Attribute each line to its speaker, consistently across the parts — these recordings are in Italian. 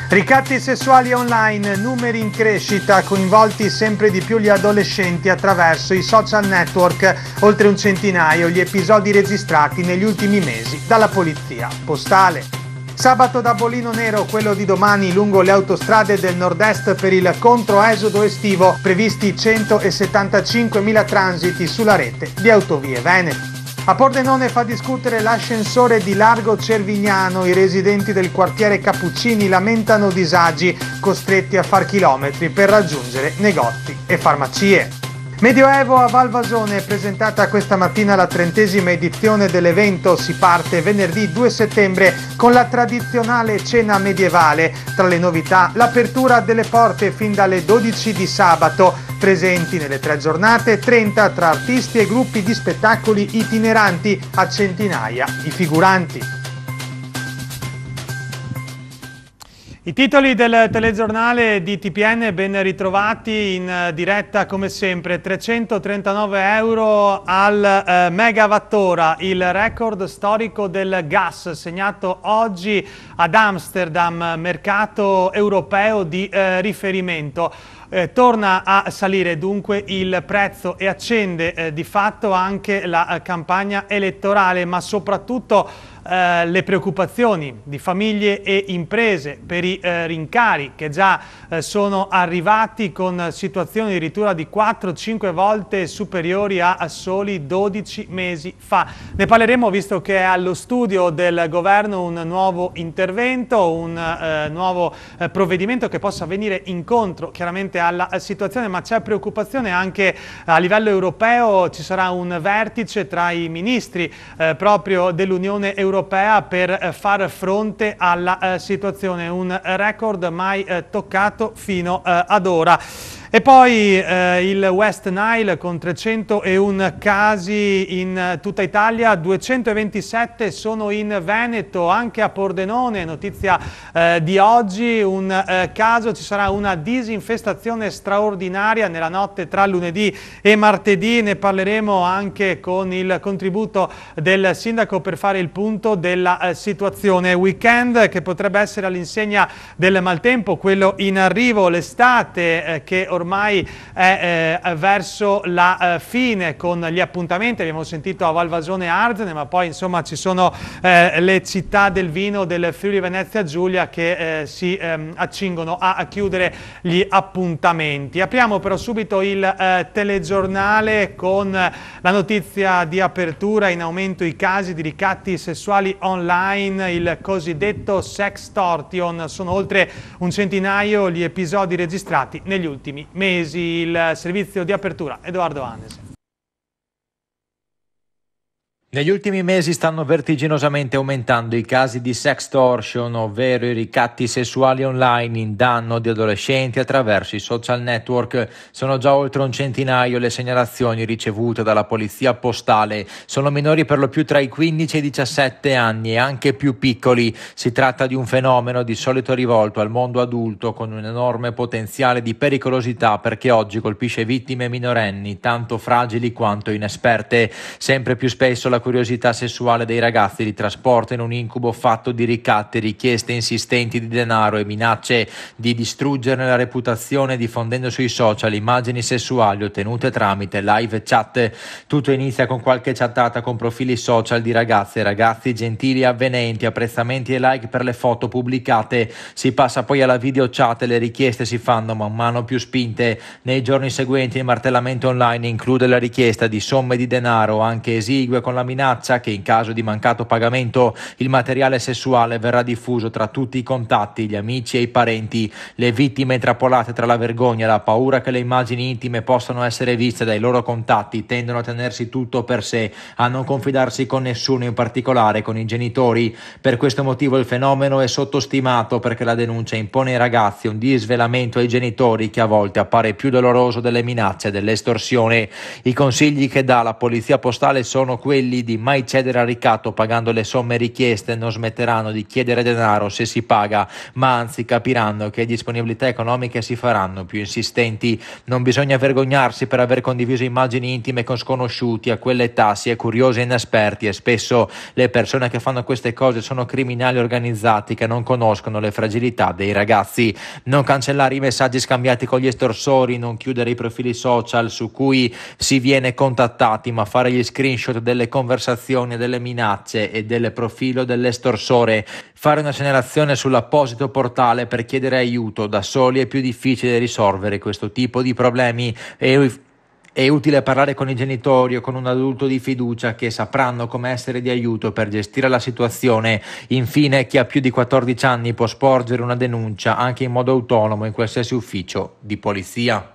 Speaker 1: Ricatti sessuali online, numeri in crescita, coinvolti sempre di più gli adolescenti attraverso i social network, oltre un centinaio gli episodi registrati negli ultimi mesi dalla polizia postale. Sabato da bollino nero, quello di domani lungo le autostrade del nord-est per il controesodo estivo, previsti 175.000 transiti sulla rete di autovie venete. A Pordenone fa discutere l'ascensore di Largo Cervignano. I residenti del quartiere Cappuccini lamentano disagi, costretti a far chilometri per raggiungere negozi e farmacie. Medioevo a Valvasone, presentata questa mattina la 30ª edizione dell'evento. Si parte venerdì 2 settembre con la tradizionale cena medievale. Tra le novità, l'apertura delle porte fin dalle 12 di sabato. Presenti nelle 3 giornate 30 tra artisti e gruppi di spettacoli itineranti, a centinaia i figuranti. I titoli del telegiornale di TPN ben ritrovati in diretta come sempre. 339 euro al megawattora, il record storico del gas segnato oggi ad Amsterdam, mercato europeo di riferimento. Torna a salire dunque il prezzo e accende di fatto anche la campagna elettorale, ma soprattutto le preoccupazioni di famiglie e imprese per i rincari che già sono arrivati con situazioni addirittura di 4-5 volte superiori a soli 12 mesi fa. Ne parleremo visto che è allo studio del governo un nuovo intervento, un nuovo provvedimento che possa venire incontro chiaramente alla situazione, ma c'è preoccupazione anche a livello europeo. Ci sarà un vertice tra i ministri proprio dell'Unione Europea per far fronte alla situazione, un record mai toccato fino ad ora. E poi il West Nile con 301 casi in tutta Italia, 227 sono in Veneto, anche a Pordenone, notizia di oggi, un caso, ci sarà una disinfestazione straordinaria nella notte tra lunedì e martedì. Ne parleremo anche con il contributo del sindaco per fare il punto della situazione. Weekend che potrebbe essere all'insegna del maltempo, quello in arrivo, l'estate che ormai è verso la fine con gli appuntamenti. Abbiamo sentito a Valvasone e Arzene, ma poi insomma ci sono le città del vino del Friuli Venezia Giulia che si accingono a chiudere gli appuntamenti. Apriamo però subito il telegiornale con la notizia di apertura: in aumento i casi di ricatti sessuali online, il cosiddetto sextortion. Sono oltre un centinaio gli episodi registrati negli ultimi mesi. Il servizio di apertura, Edoardo Hannes.
Speaker 2: Negli ultimi mesi stanno vertiginosamente aumentando i casi di sextortion, ovvero i ricatti sessuali online in danno di adolescenti attraverso i social network. Sono già oltre un centinaio le segnalazioni ricevute dalla polizia postale. Sono minori per lo più tra i 15 e i 17 anni e anche più piccoli. Si tratta di un fenomeno di solito rivolto al mondo adulto con un enorme potenziale di pericolosità, perché oggi colpisce vittime minorenni, tanto fragili quanto inesperte. Sempre più spesso la curiosità sessuale dei ragazzi li trasporta in un incubo fatto di ricatti, richieste insistenti di denaro e minacce di distruggerne la reputazione, diffondendo sui social immagini sessuali ottenute tramite live chat. Tutto inizia con qualche chattata con profili social di ragazze e ragazzi gentili e avvenenti, apprezzamenti e like per le foto pubblicate. Si passa poi alla video chat e le richieste si fanno man mano più spinte. Nei giorni seguenti il martellamento online include la richiesta di somme di denaro, anche esigue, con la minaccia che in caso di mancato pagamento il materiale sessuale verrà diffuso tra tutti i contatti, gli amici e i parenti. Le vittime, intrappolate tra la vergogna e la paura che le immagini intime possano essere viste dai loro contatti, tendono a tenersi tutto per sé, a non confidarsi con nessuno, in particolare con i genitori. Per questo motivo il fenomeno è sottostimato, perché la denuncia impone ai ragazzi un disvelamento ai genitori che a volte appare più doloroso delle minacce e dell'estorsione. I consigli che dà la polizia postale sono quelli quelli di mai cedere al ricatto pagando le somme richieste, non smetteranno di chiedere denaro se si paga, ma anzi capiranno che disponibilità economiche si faranno più insistenti. Non bisogna vergognarsi per aver condiviso immagini intime con sconosciuti. A quell'età si è curiosi e inesperti e spesso le persone che fanno queste cose sono criminali organizzati che non conoscono le fragilità dei ragazzi. Non cancellare i messaggi scambiati con gli estorsori, non chiudere i profili social su cui si viene contattati, ma fare gli screenshot delle conversazioni, delle minacce e del profilo dell'estorsore. Fare una segnalazione sull'apposito portale per chiedere aiuto. Da soli è più difficile risolvere questo tipo di problemi. È utile parlare con i genitori o con un adulto di fiducia che sapranno come essere di aiuto per gestire la situazione. Infine, chi ha più di 14 anni può sporgere una denuncia anche in modo autonomo in qualsiasi ufficio di polizia.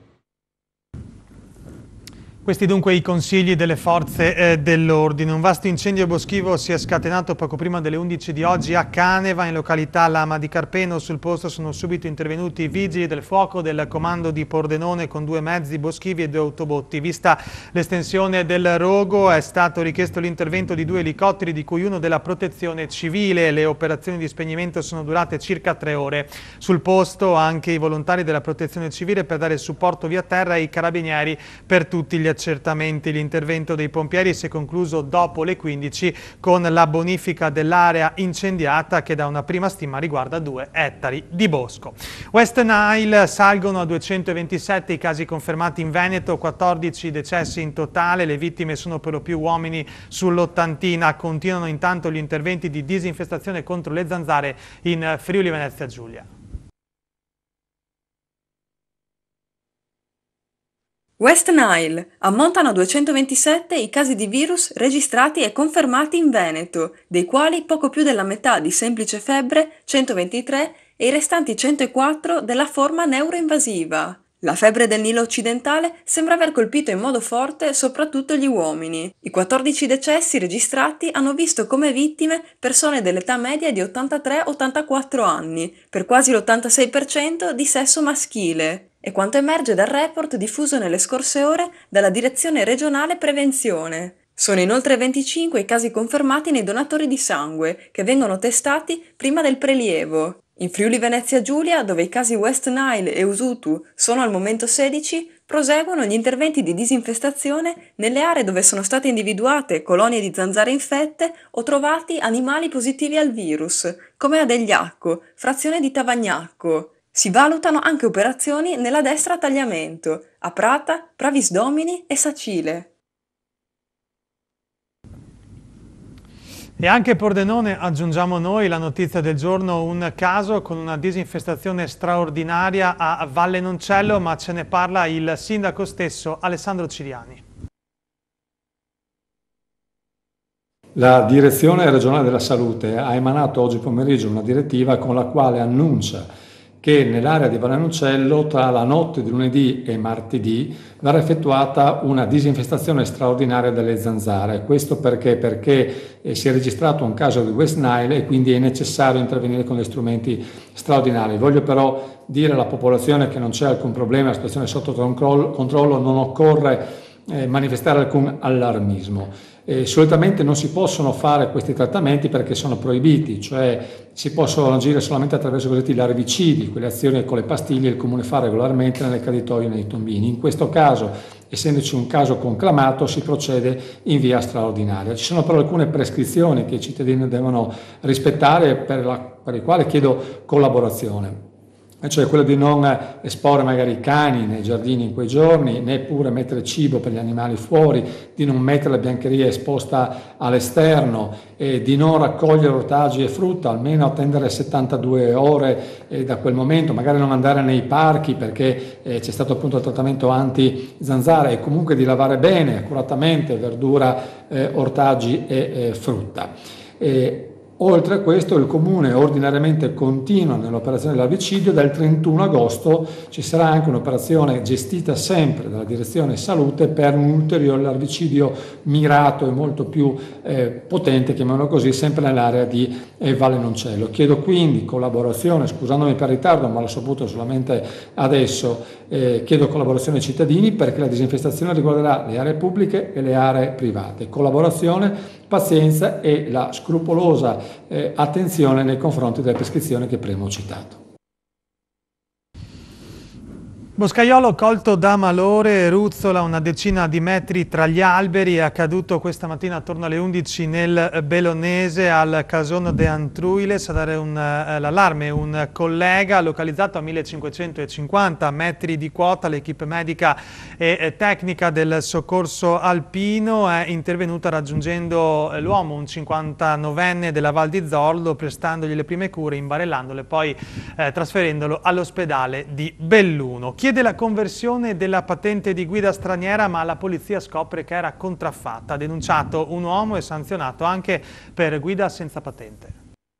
Speaker 1: Questi dunque i consigli delle forze dell'ordine. Un vasto incendio boschivo si è scatenato poco prima delle 11 di oggi a Caneva, in località Lama di Carpeno. Sul posto sono subito intervenuti i vigili del fuoco del comando di Pordenone con 2 mezzi boschivi e 2 autobotti. Vista l'estensione del rogo è stato richiesto l'intervento di 2 elicotteri, di cui uno della protezione civile. Le operazioni di spegnimento sono durate circa 3 ore. Sul posto anche i volontari della protezione civile per dare supporto via terra e i carabinieri per tutti gli accertamenti. L'intervento dei pompieri si è concluso dopo le 15 con la bonifica dell'area incendiata, che da una prima stima riguarda 2 ettari di bosco. West Nile: salgono a 227 i casi confermati in Veneto, 14 decessi in totale, le vittime sono per lo più uomini sull'80. Continuano intanto gli interventi di disinfestazione contro le zanzare in Friuli Venezia Giulia.
Speaker 3: West Nile: ammontano a 227 i casi di virus registrati e confermati in Veneto, dei quali poco più della metà di semplice febbre, 123, e i restanti 104 della forma neuroinvasiva. La febbre del Nilo occidentale sembra aver colpito in modo forte soprattutto gli uomini. I 14 decessi registrati hanno visto come vittime persone dell'età media di 83-84 anni, per quasi l'86% di sesso maschile. È quanto emerge dal report diffuso nelle scorse ore dalla Direzione Regionale Prevenzione. Sono inoltre 25 i casi confermati nei donatori di sangue, che vengono testati prima del prelievo. In Friuli Venezia Giulia, dove i casi West Nile e Usutu sono al momento 16, proseguono gli interventi di disinfestazione nelle aree dove sono state individuate colonie di zanzare infette o trovati animali positivi al virus, come Adegliacco, frazione di Tavagnacco. Si valutano anche operazioni nella destra Tagliamento, a Prata, Pravis Domini e Sacile.
Speaker 1: E anche Pordenone, aggiungiamo noi, la notizia del giorno: un caso con una disinfestazione straordinaria a Valle Noncello, ma ce ne parla il sindaco stesso, Alessandro Ciriani.
Speaker 4: La Direzione Regionale della Salute ha emanato oggi pomeriggio una direttiva con la quale annuncia che nell'area di Valle Noncello tra la notte di lunedì e martedì verrà effettuata una disinfestazione straordinaria delle zanzare. Questo perché? Perché si è registrato un caso di West Nile e quindi è necessario intervenire con dei strumenti straordinari. Voglio però dire alla popolazione che non c'è alcun problema, la situazione è sotto controllo, non occorre manifestare alcun allarmismo. Solitamente non si possono fare questi trattamenti perché sono proibiti, cioè si possono agire solamente attraverso i cosiddetti larvicidi, quelle azioni che con le pastiglie il comune fa regolarmente nelle caditoie e nei tombini. In questo caso, essendoci un caso conclamato, si procede in via straordinaria. Ci sono però alcune prescrizioni che i cittadini devono rispettare, per i quali chiedo collaborazione. Cioè quello di non esporre magari i cani nei giardini in quei giorni, neppure mettere cibo per gli animali fuori, di non mettere la biancheria esposta all'esterno, di non raccogliere ortaggi e frutta, almeno attendere 72 ore da quel momento, magari non andare nei parchi perché c'è stato appunto il trattamento anti-zanzara, e comunque di lavare bene, accuratamente verdura, ortaggi e frutta. Oltre a questo, il Comune ordinariamente continua nell'operazione dell'larvicidio. Dal 31 agosto ci sarà anche un'operazione gestita sempre dalla Direzione Salute per un ulteriore larvicidio mirato e molto più potente, chiamiamolo così, sempre nell'area di Valle Noncello. Chiedo quindi collaborazione, scusandomi per il ritardo, ma l'ho saputo solamente adesso, Chiedo collaborazione ai cittadini perché la disinfestazione riguarderà le aree pubbliche e le aree private. Collaborazione, pazienza e la scrupolosa attenzione nei confronti delle prescrizioni che prima ho citato.
Speaker 1: Boscaiolo colto da malore, ruzzola una decina di metri tra gli alberi, è accaduto questa mattina attorno alle 11 nel Bellonese al Cason de Antruiles. A dare l'allarme un collega localizzato a 1550 metri di quota. L'equipe medica e tecnica del soccorso alpino è intervenuta raggiungendo l'uomo, un 59enne della Val di Zorlo, prestandogli le prime cure, imbarellandolo e poi trasferendolo all'ospedale di Belluno. Chiede la conversione della patente di guida straniera, ma la polizia scopre che era contraffatta. Ha denunciato un uomo e sanzionato anche per guida senza patente.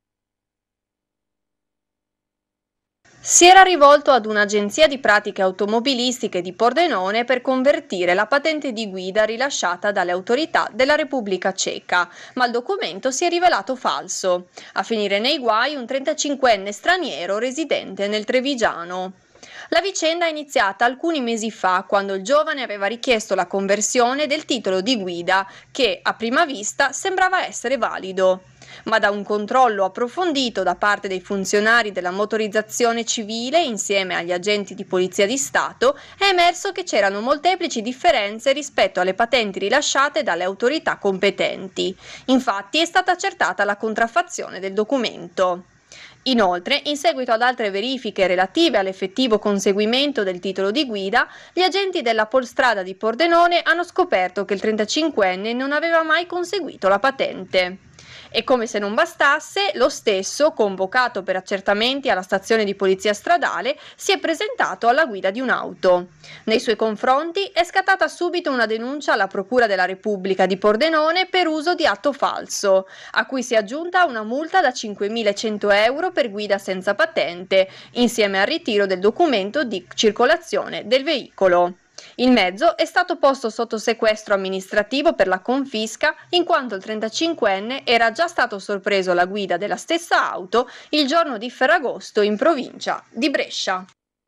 Speaker 5: Si era rivolto ad un'agenzia di pratiche automobilistiche di Pordenone per convertire la patente di guida rilasciata dalle autorità della Repubblica Ceca, ma il documento si è rivelato falso. A finire nei guai un 35enne straniero residente nel Trevigiano. La vicenda è iniziata alcuni mesi fa, quando il giovane aveva richiesto la conversione del titolo di guida, che a prima vista sembrava essere valido. Ma da un controllo approfondito da parte dei funzionari della motorizzazione civile insieme agli agenti di Polizia di Stato è emerso che c'erano molteplici differenze rispetto alle patenti rilasciate dalle autorità competenti. Infatti è stata accertata la contraffazione del documento. Inoltre, in seguito ad altre verifiche relative all'effettivo conseguimento del titolo di guida, gli agenti della Polstrada di Pordenone hanno scoperto che il 35enne non aveva mai conseguito la patente. E come se non bastasse, lo stesso, convocato per accertamenti alla stazione di polizia stradale, si è presentato alla guida di un'auto. Nei suoi confronti è scattata subito una denuncia alla Procura della Repubblica di Pordenone per uso di atto falso, a cui si è aggiunta una multa da 5.100 euro per guida senza patente, insieme al ritiro del documento di circolazione del veicolo. Il mezzo è stato posto sotto sequestro amministrativo per la confisca, in quanto il 35enne era già stato sorpreso alla guida della stessa auto il giorno di Ferragosto in provincia di Brescia.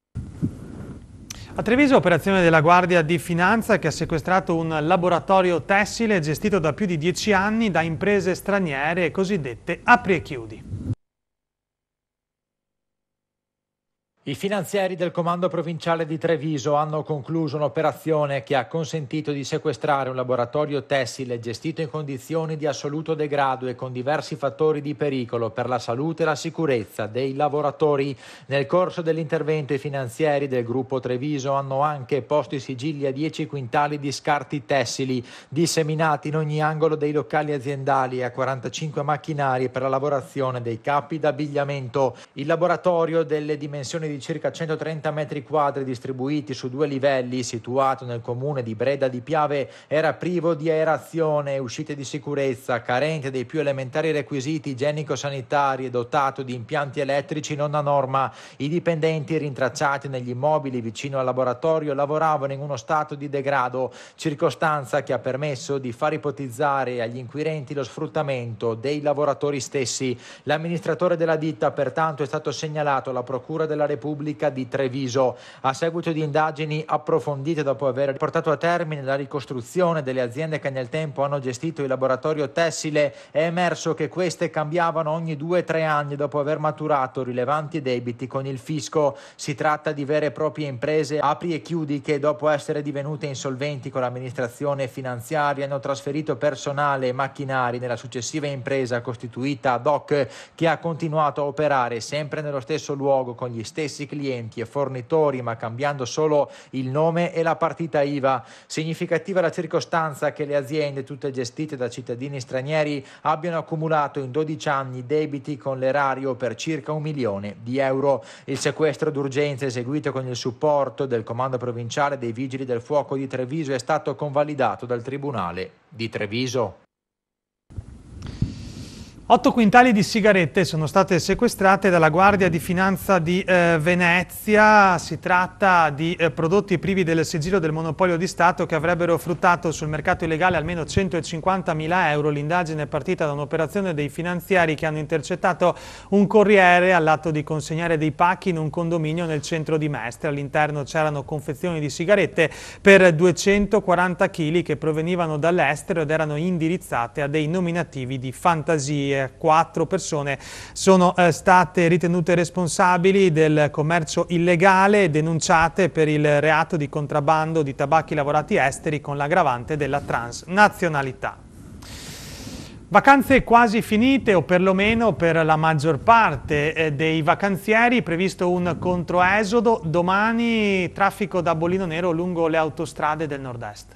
Speaker 1: A Treviso, operazione della Guardia di Finanza che ha sequestrato un laboratorio tessile gestito da più di 10 anni da imprese straniere cosiddette apri e chiudi.
Speaker 2: I finanzieri del Comando Provinciale di Treviso hanno concluso un'operazione che ha consentito di sequestrare un laboratorio tessile gestito in condizioni di assoluto degrado e con diversi fattori di pericolo per la salute e la sicurezza dei lavoratori. Nel corso dell'intervento i finanzieri del gruppo Treviso hanno anche posto i sigilli a 10 quintali di scarti tessili disseminati in ogni angolo dei locali aziendali e a 45 macchinari per la lavorazione dei cappi d'abbigliamento. Il laboratorio, delle dimensioni di circa 130 metri quadri distribuiti su 2 livelli, situato nel comune di Breda di Piave, era privo di aerazione e uscite di sicurezza, carente dei più elementari requisiti igienico-sanitari e dotato di impianti elettrici non a norma. I dipendenti rintracciati negli immobili vicino al laboratorio lavoravano in uno stato di degrado, circostanza che ha permesso di far ipotizzare agli inquirenti lo sfruttamento dei lavoratori stessi. L'amministratore della ditta pertanto è stato segnalato alla Procura della Repubblica di Treviso. A seguito di indagini approfondite, dopo aver portato a termine la ricostruzione delle aziende che nel tempo hanno gestito il laboratorio tessile, è emerso che queste cambiavano ogni 2-3 anni dopo aver maturato rilevanti debiti con il fisco. Si tratta di vere e proprie imprese apri e chiudi che, dopo essere divenute insolventi con l'amministrazione finanziaria, hanno trasferito personale e macchinari nella successiva impresa costituita ad hoc, che ha continuato a operare sempre nello stesso luogo con gli stessi clienti e fornitori, ma cambiando solo il nome e la partita IVA. Significativa la circostanza che le aziende, tutte gestite da cittadini stranieri, abbiano accumulato in 12 anni debiti con l'erario per circa 1 milione di euro. Il sequestro d'urgenza, eseguito con il supporto del Comando Provinciale dei Vigili del Fuoco di Treviso, è stato convalidato dal Tribunale di Treviso.
Speaker 1: 8 quintali di sigarette sono state sequestrate dalla Guardia di Finanza di Venezia. Si tratta di prodotti privi del sigillo del monopolio di Stato che avrebbero fruttato sul mercato illegale almeno 150.000 euro. L'indagine è partita da un'operazione dei finanziari che hanno intercettato un corriere all'atto di consegnare dei pacchi in un condominio nel centro di Mestre. All'interno c'erano confezioni di sigarette per 240 kg che provenivano dall'estero ed erano indirizzate a dei nominativi di fantasie. 4 persone sono state ritenute responsabili del commercio illegale e denunciate per il reato di contrabbando di tabacchi lavorati esteri con l'aggravante della transnazionalità. Vacanze quasi finite, o perlomeno per la maggior parte dei vacanzieri, previsto un controesodo. Domani traffico da bollino nero lungo le autostrade del nord-est.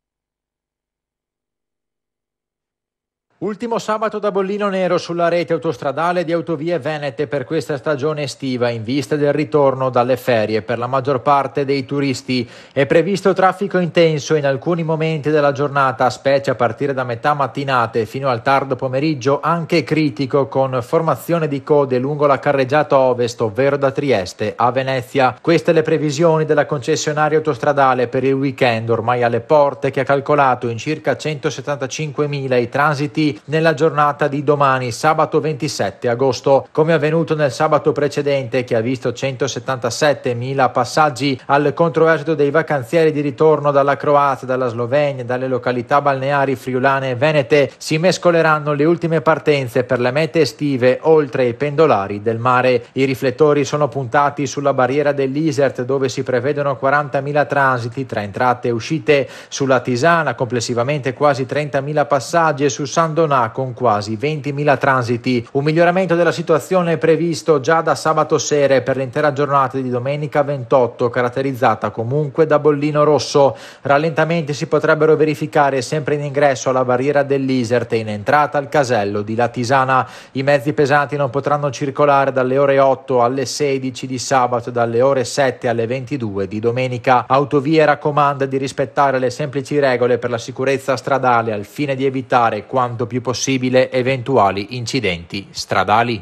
Speaker 2: Ultimo sabato da bollino nero sulla rete autostradale di Autovie Venete per questa stagione estiva in vista del ritorno dalle ferie per la maggior parte dei turisti. È previsto traffico intenso in alcuni momenti della giornata, specie a partire da metà mattinate fino al tardo pomeriggio, anche critico con formazione di code lungo la carreggiata ovest, ovvero da Trieste a Venezia. Queste le previsioni della concessionaria autostradale per il weekend ormai alle porte, che ha calcolato in circa 175.000 i transiti nella giornata di domani, sabato 27 agosto, come avvenuto nel sabato precedente che ha visto 177.000 passaggi. Al controesodo dei vacanzieri di ritorno dalla Croazia, dalla Slovenia, dalle località balneari friulane e venete si mescoleranno le ultime partenze per le mete estive oltre i pendolari del mare. I riflettori sono puntati sulla barriera dell'Isert, dove si prevedono 40.000 transiti tra entrate e uscite, sulla Tisana complessivamente quasi 30.000 passaggi e su San Donà con quasi 20.000 transiti. Un miglioramento della situazione è previsto già da sabato sera per l'intera giornata di domenica 28, caratterizzata comunque da bollino rosso. Rallentamenti si potrebbero verificare sempre in ingresso alla barriera dell'Isert e in entrata al casello di La Tisana. I mezzi pesanti non potranno circolare dalle ore 8 alle 16 di sabato e dalle ore 7 alle 22 di domenica. Autovie raccomanda di rispettare le semplici regole per la sicurezza stradale al fine di evitare quanto più possibile eventuali incidenti stradali.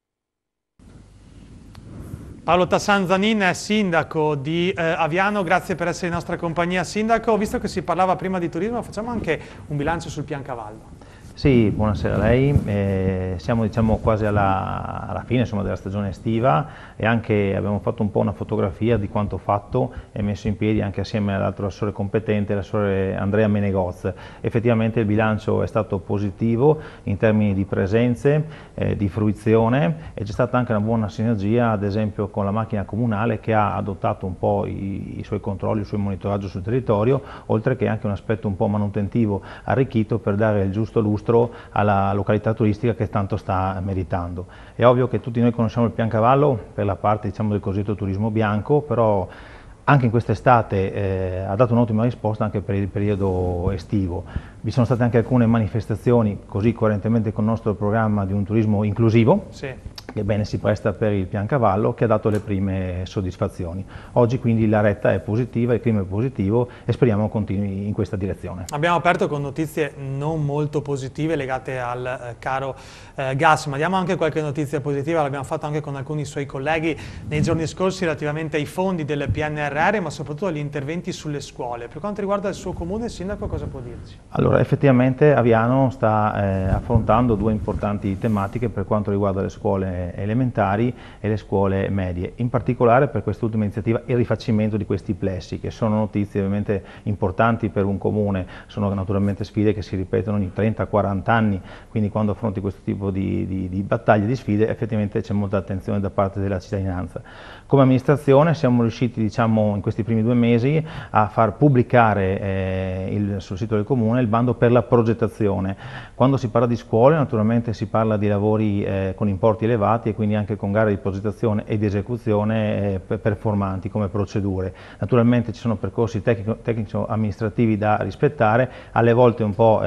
Speaker 1: Paolo Tassan-Zanin è sindaco di Aviano, grazie per essere in nostra compagnia. Sindaco, visto che si parlava prima di turismo, facciamo anche un bilancio sul Piancavallo.
Speaker 6: Sì, buonasera a lei. Siamo quasi alla fine della stagione estiva e anche abbiamo fatto un po' una fotografia di quanto fatto e messo in piedi anche assieme all'altro assessore competente, l'assessore Andrea Menegoz. Effettivamente il bilancio è stato positivo in termini di presenze, di fruizione, e c'è stata anche una buona sinergia ad esempio con la macchina comunale che ha adottato un po' i suoi controlli, il suo monitoraggio sul territorio, oltre che anche un aspetto un po' manutentivo arricchito per dare il giusto lustro alla località turistica che tanto sta meritando. È ovvio che tutti noi conosciamo il Piancavallo per la parte del cosiddetto turismo bianco, però anche in quest'estate ha dato un'ottima risposta anche per il periodo estivo. Vi sono state anche alcune manifestazioni, così coerentemente con il nostro programma di un turismo inclusivo, sì, che bene si presta per il Piancavallo, che ha dato le prime soddisfazioni. Oggi quindi la retta è positiva, il clima è positivo e speriamo continui in questa direzione.
Speaker 1: Abbiamo aperto con notizie non molto positive legate al caro gas, ma diamo anche qualche notizia positiva. L'abbiamo fatto anche con alcuni suoi colleghi nei giorni scorsi relativamente ai fondi del PNRR, ma soprattutto agli interventi sulle scuole. Per quanto riguarda il suo comune, Sindaco, cosa può dirci?
Speaker 6: Allora, effettivamente Aviano sta affrontando due importanti tematiche per quanto riguarda le scuole elementari e le scuole medie, in particolare per quest'ultima iniziativa il rifacimento di questi plessi, che sono notizie ovviamente importanti per un comune, sono naturalmente sfide che si ripetono ogni 30-40 anni, quindi quando affronti questo tipo di battaglie, di sfide, effettivamente c'è molta attenzione da parte della cittadinanza. Come amministrazione siamo riusciti, diciamo, in questi primi 2 mesi a far pubblicare sul sito del comune il bando per la progettazione. Quando si parla di scuole naturalmente si parla di lavori con importi elevati e quindi anche con gare di progettazione e di esecuzione performanti come procedure. Naturalmente ci sono percorsi tecnico-amministrativi da rispettare, alle volte un po'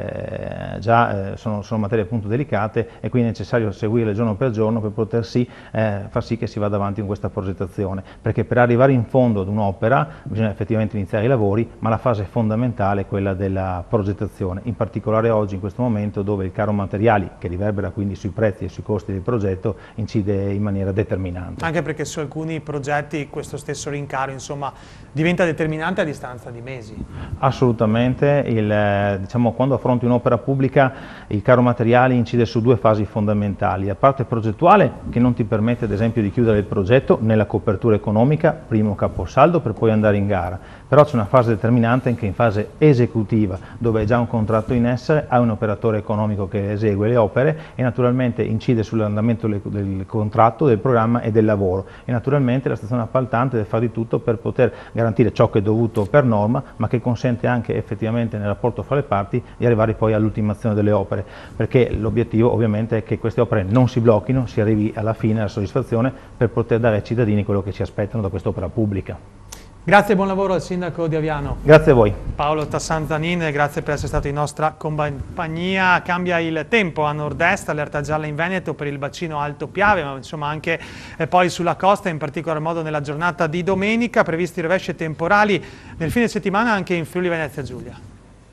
Speaker 6: sono materie appunto delicate e quindi è necessario seguirle giorno per giorno per poter far sì che si vada avanti con questa progettazione, perché per arrivare in fondo ad un'opera bisogna effettivamente iniziare i lavori, ma la fase fondamentale è quella della progettazione progettazione, in particolare oggi in questo momento dove il caro materiali, che riverbera quindi sui prezzi e sui costi del progetto, incide in maniera determinante.
Speaker 1: Anche perché su alcuni progetti questo stesso rincaro insomma diventa determinante a distanza di mesi.
Speaker 6: Assolutamente, diciamo, quando affronti un'opera pubblica il caro materiali incide su due fasi fondamentali: la parte progettuale, che non ti permette ad esempio di chiudere il progetto nella copertura economica, primo caposaldo, per poi andare in gara, però c'è una fase determinante anche in fase esecutiva, dove è già un contratto in essere, hai un operatore economico che esegue le opere e naturalmente incide sull'andamento del contratto, del programma e del lavoro, e naturalmente la stazione appaltante deve fare di tutto per poter garantire ciò che è dovuto per norma, ma che consente anche effettivamente nel rapporto fra le parti di arrivare poi all'ultimazione delle opere, perché l'obiettivo ovviamente è che queste opere non si blocchino, si arrivi alla fine, alla soddisfazione, per poter dare ai cittadini quello che si aspettano da quest'opera pubblica.
Speaker 1: Grazie e buon lavoro al Sindaco di Aviano.
Speaker 6: Grazie a voi.
Speaker 1: Paolo Tassanzanin, grazie per essere stato in nostra compagnia. Cambia il tempo a nord-est, allerta gialla in Veneto per il bacino Alto Piave, ma insomma anche poi sulla costa, in particolar modo nella giornata di domenica, previsti rovesci temporali nel fine settimana anche in Friuli Venezia Giulia.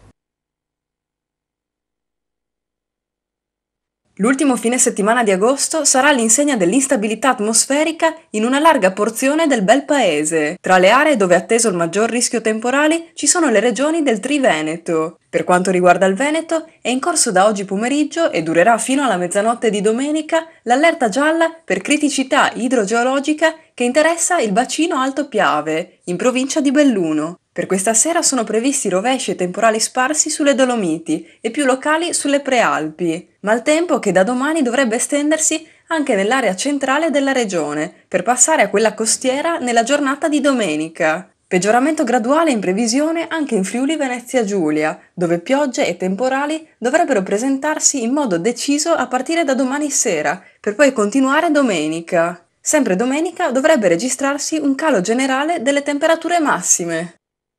Speaker 3: L'ultimo fine settimana di agosto sarà all'insegna dell'instabilità atmosferica in una larga porzione del bel paese. Tra le aree dove è atteso il maggior rischio temporali ci sono le regioni del Triveneto. Per quanto riguarda il Veneto, è in corso da oggi pomeriggio e durerà fino alla mezzanotte di domenica l'allerta gialla per criticità idrogeologica che interessa il bacino Alto Piave, in provincia di Belluno. Per questa sera sono previsti rovesci e temporali sparsi sulle Dolomiti e più locali sulle Prealpi. Maltempo che da domani dovrebbe estendersi anche nell'area centrale della regione, per passare a quella costiera nella giornata di domenica. Peggioramento graduale in previsione anche in Friuli Venezia Giulia, dove piogge e temporali dovrebbero presentarsi in modo deciso a partire da domani sera, per poi continuare domenica. Sempre domenica dovrebbe registrarsi un calo generale delle temperature massime.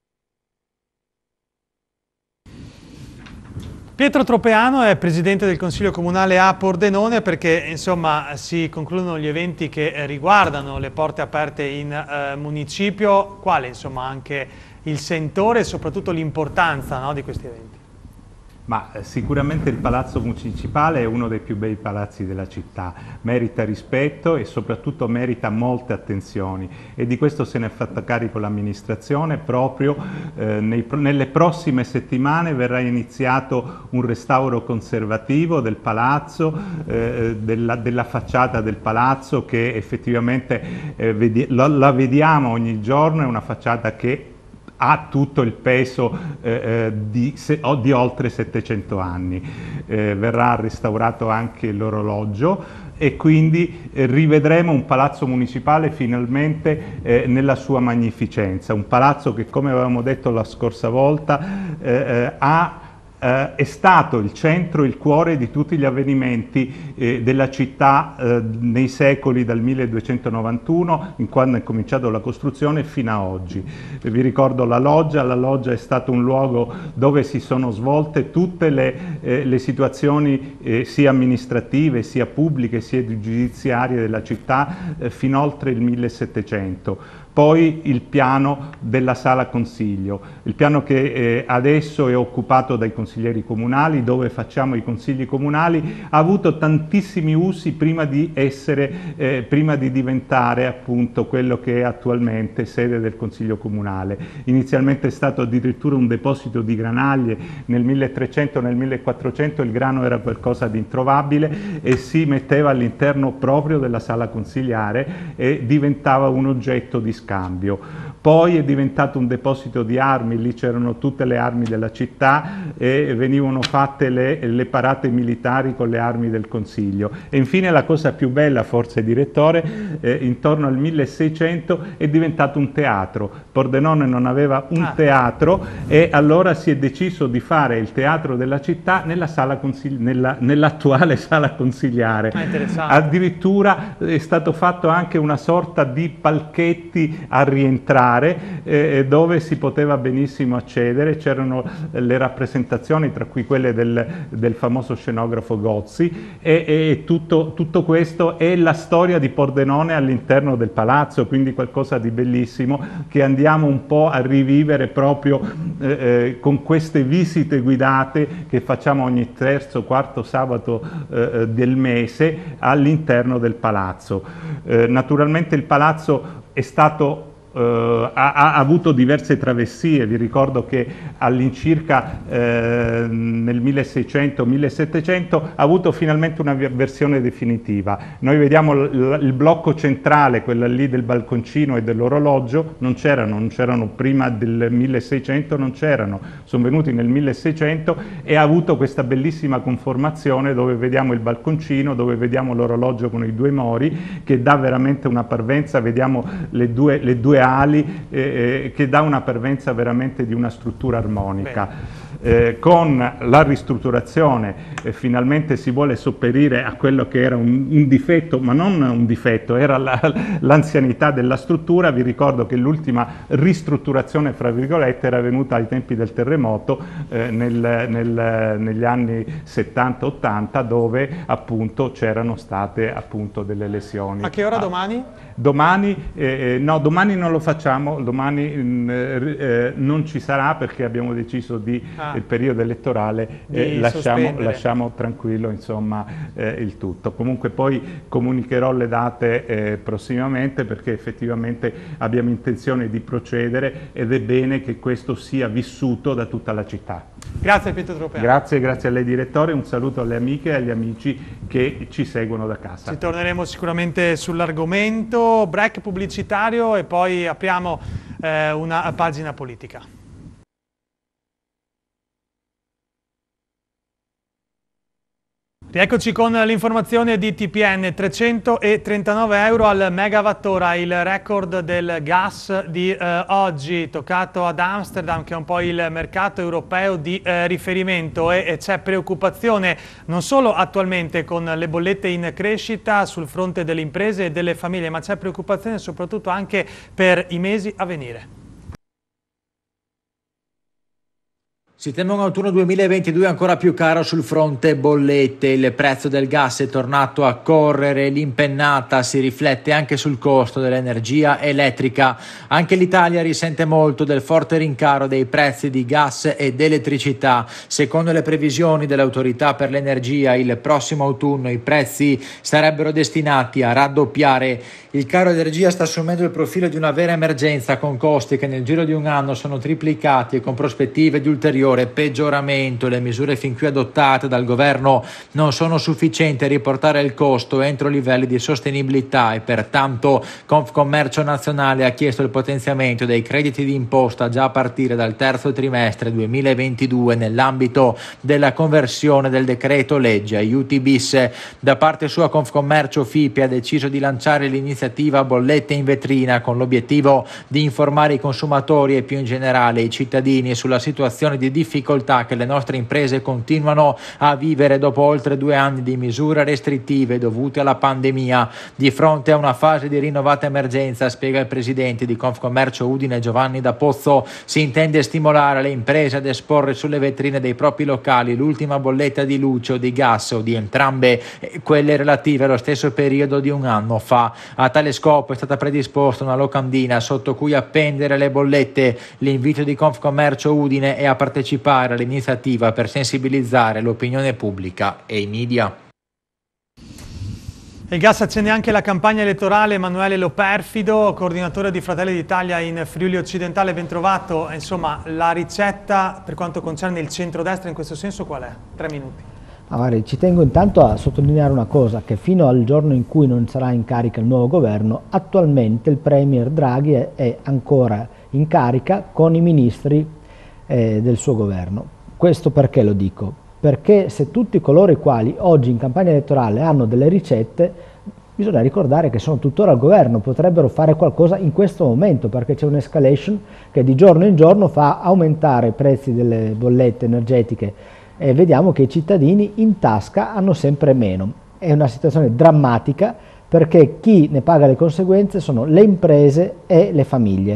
Speaker 1: Pietro Tropeano è presidente del Consiglio Comunale a Pordenone, perché insomma si concludono gli eventi che riguardano le porte aperte in municipio. Quale insomma anche il sentore e soprattutto l'importanza, no, di questi eventi?
Speaker 7: Ma sicuramente il Palazzo Municipale è uno dei più bei palazzi della città, merita rispetto e soprattutto merita molte attenzioni, e di questo se ne è fatta carico l'amministrazione. Proprio nelle prossime settimane verrà iniziato un restauro conservativo del palazzo, della facciata del palazzo, che effettivamente la vediamo ogni giorno. È una facciata che ha tutto il peso di oltre 700 anni. Verrà restaurato anche l'orologio e quindi rivedremo un palazzo municipale finalmente nella sua magnificenza, un palazzo che, come avevamo detto la scorsa volta, è stato il centro, il cuore di tutti gli avvenimenti della città nei secoli dal 1291, in quando è cominciato la costruzione, fino a oggi. Vi ricordo la loggia è stato un luogo dove si sono svolte tutte le situazioni sia amministrative, sia pubbliche, sia giudiziarie della città fino oltre il 1700. Poi il piano della sala consiglio, il piano che adesso è occupato dai consiglieri comunali, dove facciamo i consigli comunali, ha avuto tantissimi usi prima di diventare appunto quello che è attualmente sede del consiglio comunale. Inizialmente è stato addirittura un deposito di granaglie. Nel 1300, nel 1400 il grano era qualcosa di introvabile e si metteva all'interno proprio della sala consigliare e diventava un oggetto di scambio. Poi è diventato un deposito di armi, lì c'erano tutte le armi della città e venivano fatte le parate militari con le armi del Consiglio. E infine la cosa più bella, forse direttore, intorno al 1600 è diventato un teatro. Pordenone non aveva un teatro e allora si è deciso di fare il teatro della città nell'attuale sala consigliare. Addirittura è stato fatto anche una sorta di palchetti a rientrare particolare dove si poteva benissimo accedere, c'erano le rappresentazioni, tra cui quelle del famoso scenografo Gozzi, e tutto questo è la storia di Pordenone all'interno del palazzo, quindi qualcosa di bellissimo che andiamo un po' a rivivere proprio con queste visite guidate che facciamo ogni terzo, quarto sabato del mese all'interno del palazzo. Naturalmente il palazzo è stato ha avuto diverse travessie. Vi ricordo che all'incirca nel 1600-1700 ha avuto finalmente una versione definitiva. Noi vediamo il blocco centrale, quella lì del balconcino e dell'orologio, non c'erano prima del 1600, non c'erano, sono venuti nel 1600 e ha avuto questa bellissima conformazione dove vediamo il balconcino, dove vediamo l'orologio con i due mori, che dà veramente una parvenza, vediamo le due ali che dà una parvenza veramente di una struttura armonica. Con la ristrutturazione finalmente si vuole sopperire a quello che era un difetto, ma non un difetto, era l'anzianità della struttura. Vi ricordo che l'ultima ristrutturazione, fra virgolette, era venuta ai tempi del terremoto negli anni 70-80, dove appunto c'erano state appunto delle lesioni.
Speaker 1: A che ora domani?
Speaker 7: Domani non lo facciamo, domani non ci sarà perché abbiamo deciso di il periodo elettorale lasciamo tranquillo insomma il tutto. Comunque poi comunicherò le date prossimamente, perché effettivamente abbiamo intenzione di procedere ed è bene che questo sia vissuto da tutta la città.
Speaker 1: Grazie Pietro Tropeano.
Speaker 7: Grazie a lei direttore, un saluto alle amiche e agli amici che ci seguono da casa.
Speaker 1: Ci torneremo sicuramente sull'argomento, break pubblicitario e poi apriamo una pagina politica. Rieccoci con l'informazione di TPN, 339 euro al megawattora, il record del gas di oggi, toccato ad Amsterdam, che è un po' il mercato europeo di riferimento, e c'è preoccupazione non solo attualmente con le bollette in crescita sul fronte delle imprese e delle famiglie, ma c'è preoccupazione soprattutto anche per i mesi a venire.
Speaker 2: Si teme un autunno 2022 ancora più caro sul fronte bollette. Il prezzo del gas è tornato a correre, l'impennata si riflette anche sul costo dell'energia elettrica. Anche l'Italia risente molto del forte rincaro dei prezzi di gas ed elettricità. Secondo le previsioni dell'Autorità per l'Energia, il prossimo autunno i prezzi sarebbero destinati a raddoppiare. Il caro energia sta assumendo il profilo di una vera emergenza, con costi che nel giro di un anno sono triplicati e con prospettive di ulteriore peggioramento. Le misure fin qui adottate dal governo non sono sufficienti a riportare il costo entro livelli di sostenibilità e pertanto Confcommercio Nazionale ha chiesto il potenziamento dei crediti di imposta già a partire dal terzo trimestre 2022 nell'ambito della conversione del decreto legge aiuti bis. Da parte sua Confcommercio FIPE ha deciso di lanciare l'iniziativa Bollette in vetrina, con l'obiettivo di informare i consumatori e più in generale i cittadini sulla situazione di difficoltà che le nostre imprese continuano a vivere dopo oltre 2 anni di misure restrittive dovute alla pandemia. Di fronte a una fase di rinnovata emergenza, spiega il presidente di Confcommercio Udine Giovanni Da Pozzo, si intende stimolare le imprese ad esporre sulle vetrine dei propri locali l'ultima bolletta di luce o di gas o di entrambe quelle relative allo stesso periodo di un anno fa. A tale scopo è stata predisposta una locandina sotto cui appendere le bollette. L'invito di Confcommercio Udine è a partecipare all'iniziativa per sensibilizzare l'opinione pubblica e i media.
Speaker 1: Il gas accende anche la campagna elettorale. Emanuele Loperfido, coordinatore di Fratelli d'Italia in Friuli Occidentale, ben trovato. Insomma, la ricetta per quanto concerne il centrodestra in questo senso qual è? 3 minuti.
Speaker 8: Guardi, ci tengo intanto a sottolineare una cosa, che fino al giorno in cui non sarà in carica il nuovo governo, attualmente il Premier Draghi è ancora in carica con i ministri del suo governo. Questo perché lo dico? Perché se tutti coloro i quali oggi in campagna elettorale hanno delle ricette, bisogna ricordare che sono tuttora al governo, potrebbero fare qualcosa in questo momento, perché c'è un'escalation che di giorno in giorno fa aumentare i prezzi delle bollette energetiche e vediamo che i cittadini in tasca hanno sempre meno. È una situazione drammatica, perché chi ne paga le conseguenze sono le imprese e le famiglie.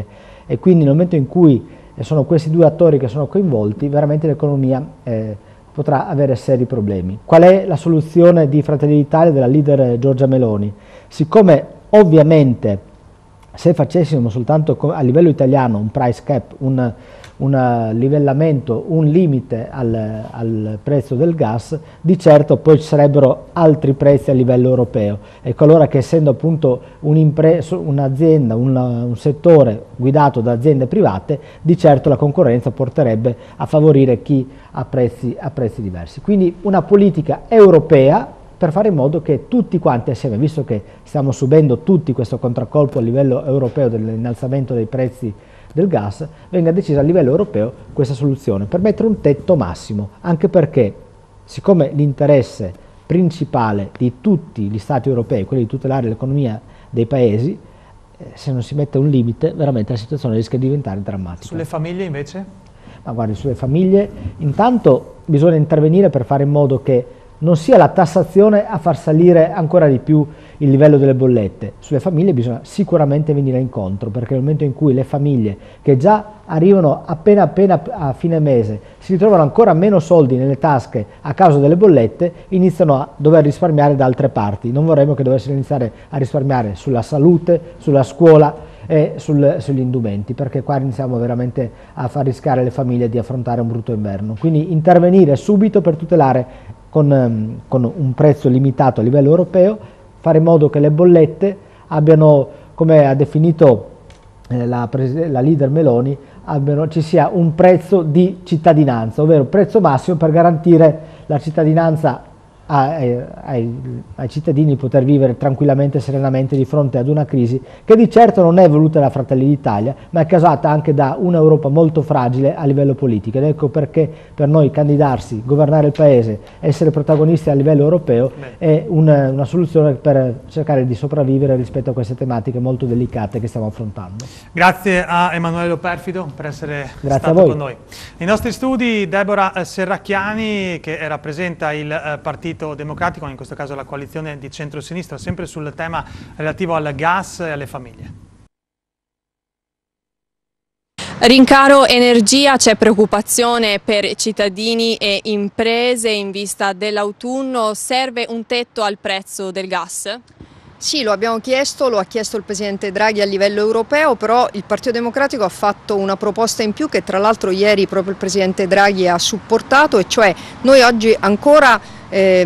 Speaker 8: e quindi nel momento in cui sono questi due attori che sono coinvolti, veramente l'economia potrà avere seri problemi. Qual è la soluzione di Fratelli d'Italia della leader Giorgia Meloni? Siccome ovviamente se facessimo soltanto a livello italiano un price cap, un livellamento, un limite al prezzo del gas, di certo poi ci sarebbero altri prezzi a livello europeo. Ecco allora che essendo appunto un'azienda, un settore guidato da aziende private, di certo la concorrenza porterebbe a favorire chi ha prezzi diversi. Quindi una politica europea per fare in modo che tutti quanti assieme, visto che stiamo subendo tutti questo contraccolpo a livello europeo dell'innalzamento dei prezzi del gas, venga decisa a livello europeo questa soluzione per mettere un tetto massimo, anche perché siccome l'interesse principale di tutti gli Stati europei, quello di tutelare l'economia dei paesi, se non si mette un limite veramente la situazione rischia di diventare drammatica.
Speaker 1: Sulle famiglie invece?
Speaker 8: Ma guardi, sulle famiglie intanto bisogna intervenire per fare in modo che non sia la tassazione a far salire ancora di più il livello delle bollette. Sulle famiglie bisogna sicuramente venire incontro, perché nel momento in cui le famiglie che già arrivano appena a fine mese si ritrovano ancora meno soldi nelle tasche a causa delle bollette, iniziano a dover risparmiare da altre parti. Non vorremmo che dovessero iniziare a risparmiare sulla salute, sulla scuola e sugli indumenti, perché qua iniziamo veramente a far rischiare le famiglie di affrontare un brutto inverno. Quindi intervenire subito per tutelare con un prezzo limitato a livello europeo, fare in modo che le bollette abbiano, come ha definito la leader Meloni, ci sia un prezzo di cittadinanza, ovvero un prezzo massimo per garantire la cittadinanza ai cittadini di poter vivere tranquillamente e serenamente di fronte ad una crisi che di certo non è voluta da Fratelli d'Italia, ma è causata anche da un'Europa molto fragile a livello politico, ed ecco perché per noi candidarsi, governare il paese, essere protagonisti a livello europeo è una soluzione per cercare di sopravvivere rispetto a queste tematiche molto delicate che stiamo affrontando.
Speaker 1: Grazie a Emanuele Loperfido per essere stato con noi. Nei nostri studi Deborah Serracchiani, che rappresenta il Partito Democratico, in questo caso la coalizione di centro-sinistra, sempre sul tema relativo al gas e alle famiglie.
Speaker 5: Rincaro energia, c'è preoccupazione per cittadini e imprese in vista dell'autunno, serve un tetto al prezzo del gas?
Speaker 9: Sì, lo abbiamo chiesto, lo ha chiesto il Presidente Draghi a livello europeo, però il Partito Democratico ha fatto una proposta in più che tra l'altro ieri proprio il Presidente Draghi ha supportato, e cioè noi oggi ancora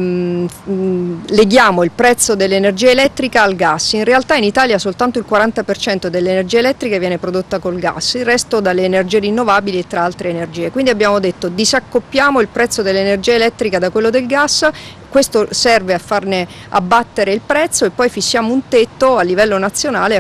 Speaker 9: leghiamo il prezzo dell'energia elettrica al gas. In realtà in Italia soltanto il 40% dell'energia elettrica viene prodotta col gas, il resto dalle energie rinnovabili e tra altre energie. Quindi abbiamo detto disaccoppiamo il prezzo dell'energia elettrica da quello del gas. Questo serve a farne abbattere il prezzo e poi fissiamo un tetto a livello nazionale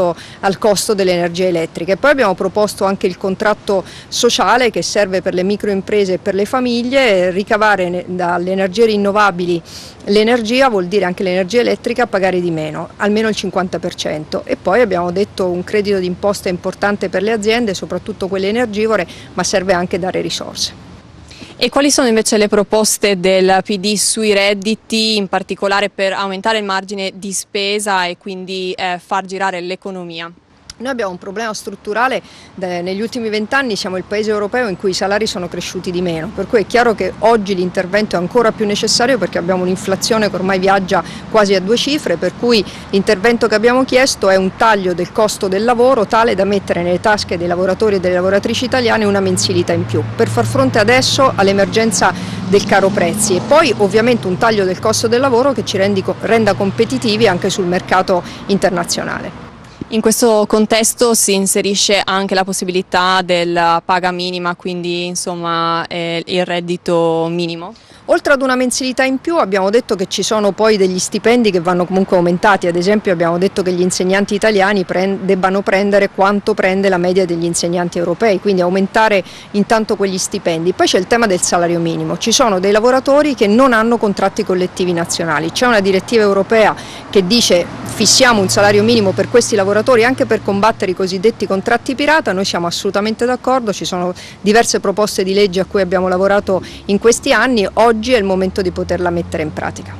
Speaker 9: al costo dell'energia elettrica. E poi abbiamo proposto anche il contratto sociale che serve per le microimprese e per le famiglie. Ricavare dalle energie rinnovabili l'energia vuol dire anche l'energia elettrica pagare di meno, almeno il 50%. E poi abbiamo detto un credito d'imposta importante per le aziende, soprattutto quelle energivore, ma serve anche dare risorse.
Speaker 5: E quali sono invece le proposte del PD sui redditi, in particolare per aumentare il margine di spesa e quindi far girare l'economia?
Speaker 9: Noi abbiamo un problema strutturale, negli ultimi 20 anni siamo il paese europeo in cui i salari sono cresciuti di meno, per cui è chiaro che oggi l'intervento è ancora più necessario perché abbiamo un'inflazione che ormai viaggia quasi a 2 cifre, per cui l'intervento che abbiamo chiesto è un taglio del costo del lavoro tale da mettere nelle tasche dei lavoratori e delle lavoratrici italiane una mensilità in più, per far fronte adesso all'emergenza del caro prezzi, e poi ovviamente un taglio del costo del lavoro che ci renda competitivi anche sul mercato internazionale.
Speaker 5: In questo contesto si inserisce anche la possibilità della paga minima, quindi insomma il reddito minimo?
Speaker 9: Oltre ad una mensilità in più abbiamo detto che ci sono poi degli stipendi che vanno comunque aumentati, ad esempio abbiamo detto che gli insegnanti italiani debbano prendere quanto prende la media degli insegnanti europei, quindi aumentare intanto quegli stipendi. Poi c'è il tema del salario minimo, ci sono dei lavoratori che non hanno contratti collettivi nazionali, c'è una direttiva europea che dice fissiamo un salario minimo per questi lavoratori anche per combattere i cosiddetti contratti pirata, noi siamo assolutamente d'accordo, ci sono diverse proposte di legge a cui abbiamo lavorato in questi anni. Oggi è il momento di poterla mettere in pratica.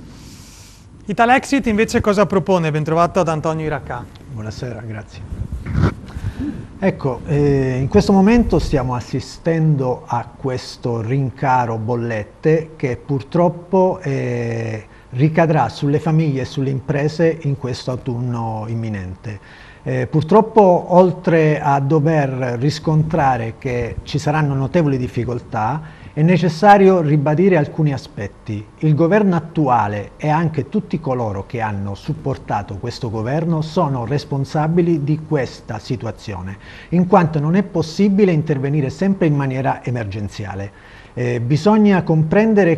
Speaker 1: Italexit invece cosa propone? Ben trovato ad Antonio Iraccà.
Speaker 10: Buonasera, grazie. Ecco, in questo momento stiamo assistendo a questo rincaro bollette che purtroppo ricadrà sulle famiglie e sulle imprese in questo autunno imminente. Purtroppo, oltre a dover riscontrare che ci saranno notevoli difficoltà, è necessario ribadire alcuni aspetti. Il governo attuale e anche tutti coloro che hanno supportato questo governo sono responsabili di questa situazione, in quanto non è possibile intervenire sempre in maniera emergenziale. Bisogna comprendere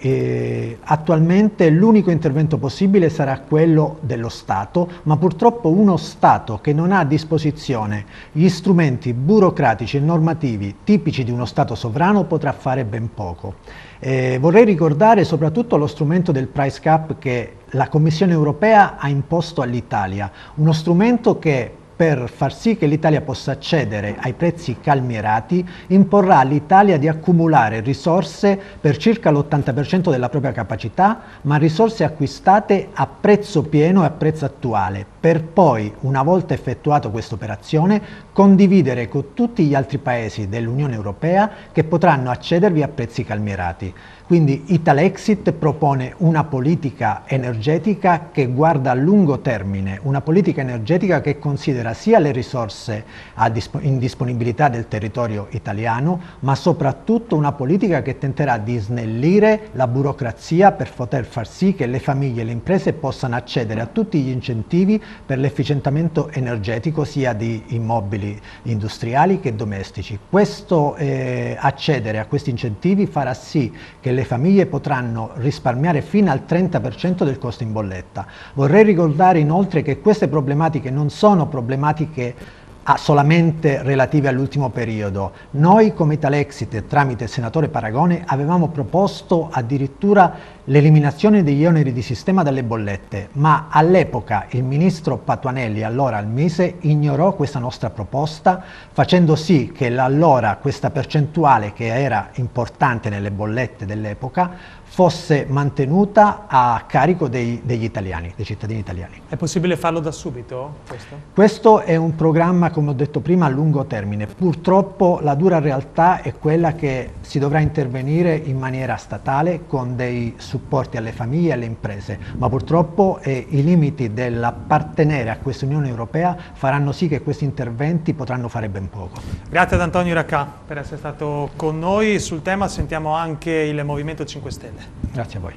Speaker 10: che attualmente l'unico intervento possibile sarà quello dello Stato, ma purtroppo uno Stato che non ha a disposizione gli strumenti burocratici e normativi tipici di uno Stato sovrano potrà fare ben poco. Vorrei ricordare soprattutto lo strumento del price cap che la Commissione europea ha imposto all'Italia, uno strumento che per far sì che l'Italia possa accedere ai prezzi calmierati, imporrà all'Italia di accumulare risorse per circa l'80% della propria capacità, ma risorse acquistate a prezzo pieno e a prezzo attuale, per poi, una volta effettuata questa operazione, condividere con tutti gli altri paesi dell'Unione Europea che potranno accedervi a prezzi calmierati. Quindi Italexit propone una politica energetica che guarda a lungo termine, una politica energetica che considera sia le risorse in disponibilità del territorio italiano, ma soprattutto una politica che tenterà di snellire la burocrazia per poter far sì che le famiglie e le imprese possano accedere a tutti gli incentivi per l'efficientamento energetico sia di immobili industriali che domestici. Questo accedere a questi incentivi farà sì che le famiglie potranno risparmiare fino al 30% del costo in bolletta. Vorrei ricordare inoltre che queste problematiche non sono problematiche solamente relative all'ultimo periodo. Noi come Italexit, tramite il senatore Paragone, avevamo proposto addirittura l'eliminazione degli oneri di sistema dalle bollette, ma all'epoca il ministro Patuanelli, allora al Mise, ignorò questa nostra proposta, facendo sì che allora questa percentuale, che era importante nelle bollette dell'epoca, fosse mantenuta a carico degli italiani, dei cittadini italiani.
Speaker 1: È possibile farlo da subito questo?
Speaker 10: Questo è un programma, come ho detto prima, a lungo termine. Purtroppo la dura realtà è quella che si dovrà intervenire in maniera statale con dei supporti alle famiglie e alle imprese, ma purtroppo i limiti dell'appartenere a questa Unione Europea faranno sì che questi interventi potranno fare ben poco.
Speaker 1: Grazie ad Antonio Raccà per essere stato con noi. Sul tema sentiamo anche il Movimento 5 Stelle.
Speaker 10: Grazie a voi.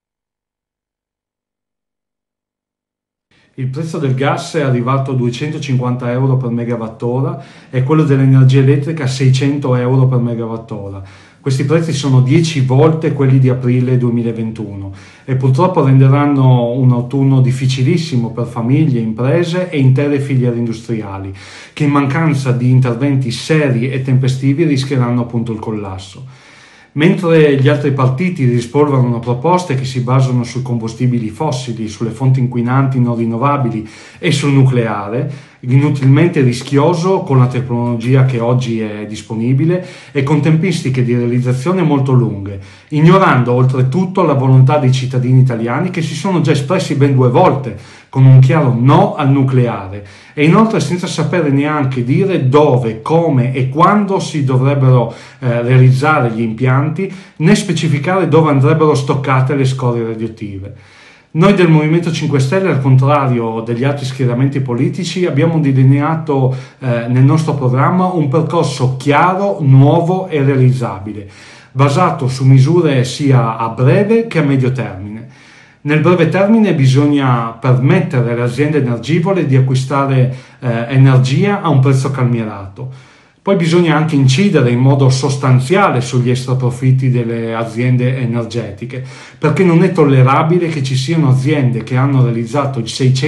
Speaker 11: Il prezzo del gas è arrivato a 250 euro per megawattora e quello dell'energia elettrica a 600 euro per megawattora. Questi prezzi sono 10 volte quelli di aprile 2021 e purtroppo renderanno un autunno difficilissimo per famiglie, imprese e intere filiere industriali, che in mancanza di interventi seri e tempestivi rischieranno appunto il collasso. Mentre gli altri partiti rispolverano proposte che si basano sui combustibili fossili, sulle fonti inquinanti non rinnovabili e sul nucleare, inutilmente rischioso con la tecnologia che oggi è disponibile e con tempistiche di realizzazione molto lunghe, ignorando oltretutto la volontà dei cittadini italiani che si sono già espressi ben 2 volte con un chiaro no al nucleare e inoltre senza sapere neanche dire dove, come e quando si dovrebbero realizzare gli impianti, né specificare dove andrebbero stoccate le scorie radioattive. Noi del Movimento 5 Stelle, al contrario degli altri schieramenti politici, abbiamo delineato nel nostro programma un percorso chiaro, nuovo e realizzabile, basato su misure sia a breve che a medio termine. Nel breve termine bisogna permettere alle aziende energivore di acquistare energia a un prezzo calmierato. Poi bisogna anche incidere in modo sostanziale sugli extraprofitti delle aziende energetiche, perché non è tollerabile che ci siano aziende che hanno realizzato il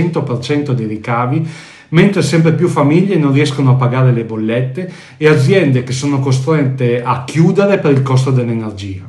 Speaker 11: 600% dei ricavi, mentre sempre più famiglie non riescono a pagare le bollette e aziende che sono costrette a chiudere per il costo dell'energia.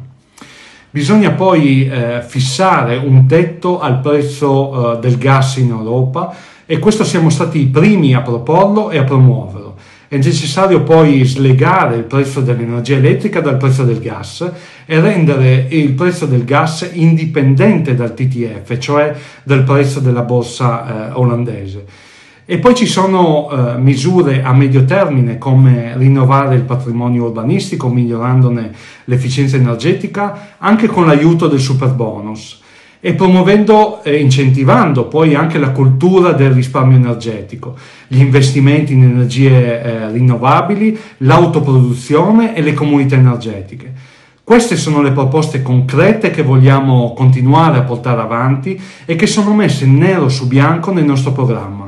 Speaker 11: Bisogna poi fissare un tetto al prezzo del gas in Europa e questo siamo stati i primi a proporlo e a promuoverlo. È necessario poi slegare il prezzo dell'energia elettrica dal prezzo del gas e rendere il prezzo del gas indipendente dal TTF, cioè dal prezzo della borsa olandese. E poi ci sono misure a medio termine come rinnovare il patrimonio urbanistico migliorandone l'efficienza energetica anche con l'aiuto del superbonus e promuovendo e incentivando poi anche la cultura del risparmio energetico, gli investimenti in energie rinnovabili, l'autoproduzione e le comunità energetiche. Queste sono le proposte concrete che vogliamo continuare a portare avanti e che sono messe nero su bianco nel nostro programma.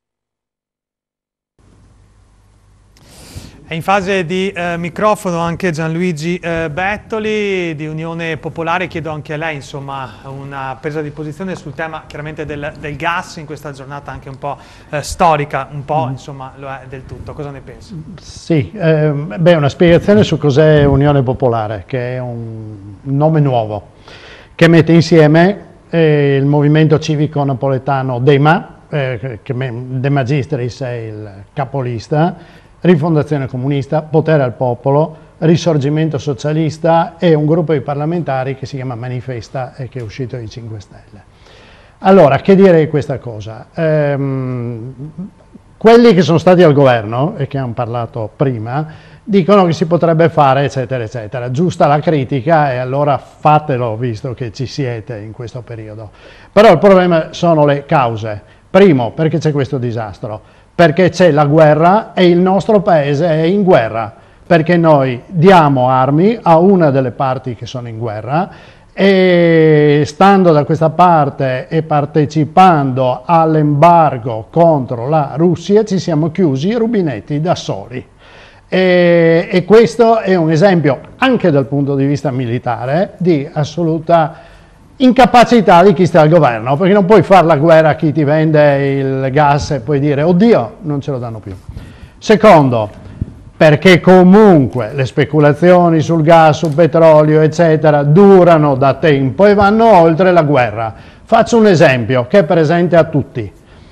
Speaker 1: È in fase di microfono anche Gianluigi Bettoli di Unione Popolare. Chiedo anche a lei insomma una presa di posizione sul tema chiaramente del gas in questa giornata anche un po' storica, un po' insomma lo è del tutto. Cosa ne pensi?
Speaker 12: Sì, una spiegazione su cos'è Unione Popolare, che è un nome nuovo che mette insieme il movimento civico napoletano DEMA, che De Magistris è il capolista, Rifondazione Comunista, Potere al Popolo, Risorgimento Socialista e un gruppo di parlamentari che si chiama Manifesta e che è uscito ai 5 Stelle. Allora, che dire di questa cosa? Quelli che sono stati al governo e che hanno parlato prima dicono che si potrebbe fare eccetera eccetera, giusta la critica e allora fatelo visto che ci siete in questo periodo. Però il problema sono le cause. Primo, perché c'è questo disastro. Perché c'è la guerra e il nostro paese è in guerra, perché noi diamo armi a una delle parti che sono in guerra e stando da questa parte e partecipando all'embargo contro la Russia ci siamo chiusi i rubinetti da soli. E questo è un esempio anche dal punto di vista militare di assoluta incapacità di chi sta al governo, perché non puoi fare la guerra a chi ti vende il gas e poi dire oddio non ce lo danno più. Secondo, perché comunque le speculazioni sul gas, sul petrolio eccetera durano da tempo e vanno oltre la guerra. Faccio un esempio che è presente a tutti.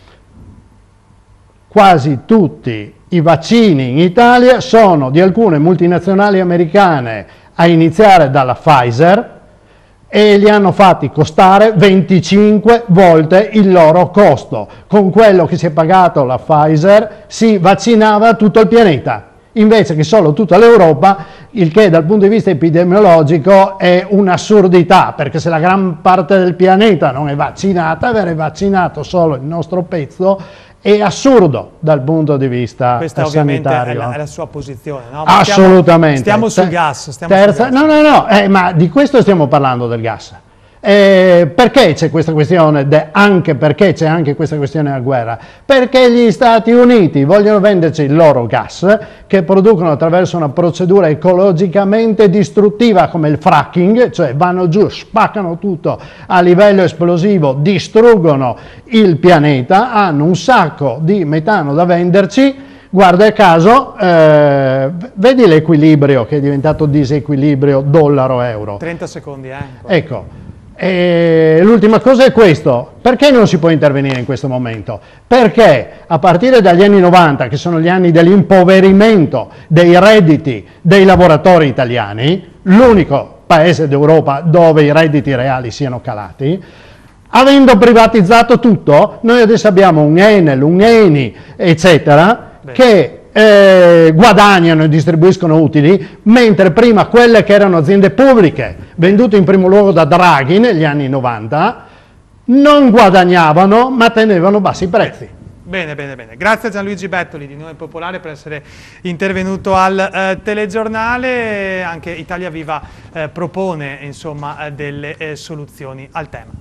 Speaker 12: Quasi tutti i vaccini in Italia sono di alcune multinazionali americane, a iniziare dalla Pfizer, e li hanno fatti costare 25 volte il loro costo. Con quello che si è pagato la Pfizer si vaccinava tutto il pianeta, invece che solo tutta l'Europa, il che dal punto di vista epidemiologico è un'assurdità, perché se la gran parte del pianeta non è vaccinata, avere vaccinato solo il nostro pezzo è assurdo dal punto di vista
Speaker 1: questa
Speaker 12: sanitario.
Speaker 1: Ovviamente è la sua posizione, no?
Speaker 12: Assolutamente.
Speaker 1: Stiamo sul gas.
Speaker 12: No, ma di questo stiamo parlando del gas. Perché c'è questa questione, anche perché c'è anche questa questione della guerra? Perché gli Stati Uniti vogliono venderci il loro gas che producono attraverso una procedura ecologicamente distruttiva come il fracking, cioè vanno giù, spaccano tutto a livello esplosivo, distruggono il pianeta, hanno un sacco di metano da venderci. Guarda caso, vedi l'equilibrio che è diventato disequilibrio dollaro-euro.
Speaker 1: 30 secondi,
Speaker 12: Ecco. L'ultima cosa è questo: perché non si può intervenire in questo momento? Perché a partire dagli anni 90, che sono gli anni dell'impoverimento dei redditi dei lavoratori italiani, l'unico paese d'Europa dove i redditi reali siano calati, avendo privatizzato tutto, noi adesso abbiamo un Enel, un Eni, eccetera, che guadagnano e distribuiscono utili, mentre prima quelle che erano aziende pubbliche, vendute in primo luogo da Draghi negli anni 90, non guadagnavano ma tenevano bassi prezzi.
Speaker 1: Bene. Grazie a Gianluigi Bettoli di Unione Popolare per essere intervenuto al telegiornale. Anche Italia Viva propone insomma delle soluzioni al tema.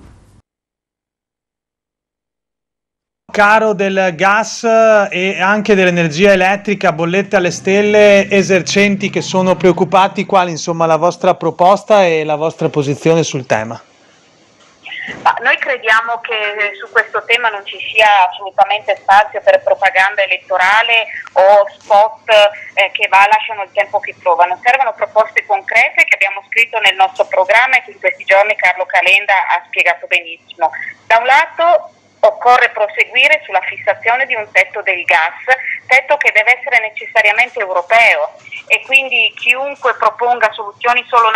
Speaker 1: Caro del gas e anche dell'energia elettrica, bollette alle stelle, esercenti che sono preoccupati. Quali insomma la vostra proposta e la vostra posizione sul tema?
Speaker 13: Ma noi crediamo che su questo tema non ci sia assolutamente spazio per propaganda elettorale o spot che lasciano il tempo che trovano. Servono proposte concrete che abbiamo scritto nel nostro programma e che in questi giorni Carlo Calenda ha spiegato benissimo. Da un lato occorre proseguire sulla fissazione di un tetto del gas, tetto che deve essere necessariamente europeo, e quindi chiunque proponga soluzioni solo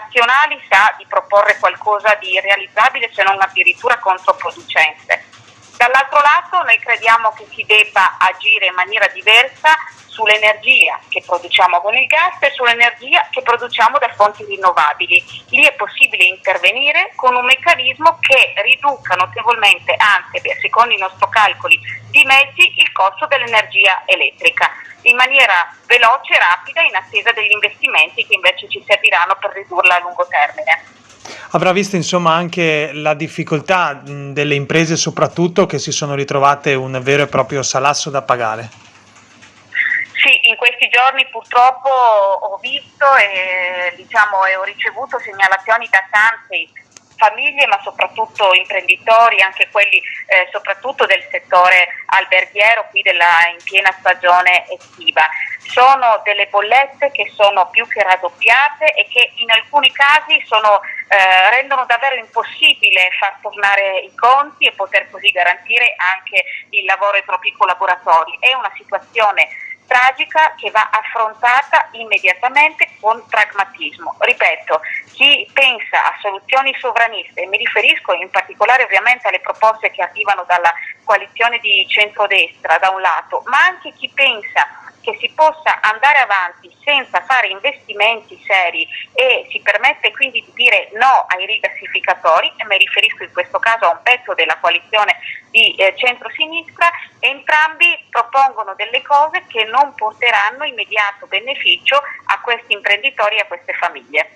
Speaker 13: nazionali sa di proporre qualcosa di irrealizzabile, se non addirittura controproducente. Dall'altro lato noi crediamo che si debba agire in maniera diversa sull'energia che produciamo con il gas e sull'energia che produciamo da fonti rinnovabili. Lì è possibile intervenire con un meccanismo che riduca notevolmente, anzi secondo i nostri calcoli di mezzi, il costo dell'energia elettrica in maniera veloce e rapida, in attesa degli investimenti che invece ci serviranno per ridurla a lungo termine.
Speaker 1: Avrà visto insomma anche la difficoltà delle imprese soprattutto, che si sono ritrovate un vero e proprio salasso da pagare.
Speaker 13: Sì, in questi giorni purtroppo ho visto e ho ricevuto segnalazioni da tante famiglie, ma soprattutto imprenditori, anche quelli soprattutto del settore alberghiero, qui in piena stagione estiva. Sono delle bollette che sono più che raddoppiate e che in alcuni casi rendono davvero impossibile far tornare i conti e poter così garantire anche il lavoro ai propri collaboratori. È una situazione tragica che va affrontata immediatamente con pragmatismo. Ripeto, chi pensa a soluzioni sovraniste, e mi riferisco in particolare ovviamente alle proposte che arrivano dalla coalizione di centrodestra da un lato, ma anche chi pensa che si possa andare avanti senza fare investimenti seri e si permette quindi di dire no ai rigassificatori, e mi riferisco in questo caso a un pezzo della coalizione di centrosinistra, entrambi propongono delle cose che non porteranno immediato beneficio a questi imprenditori e a queste famiglie.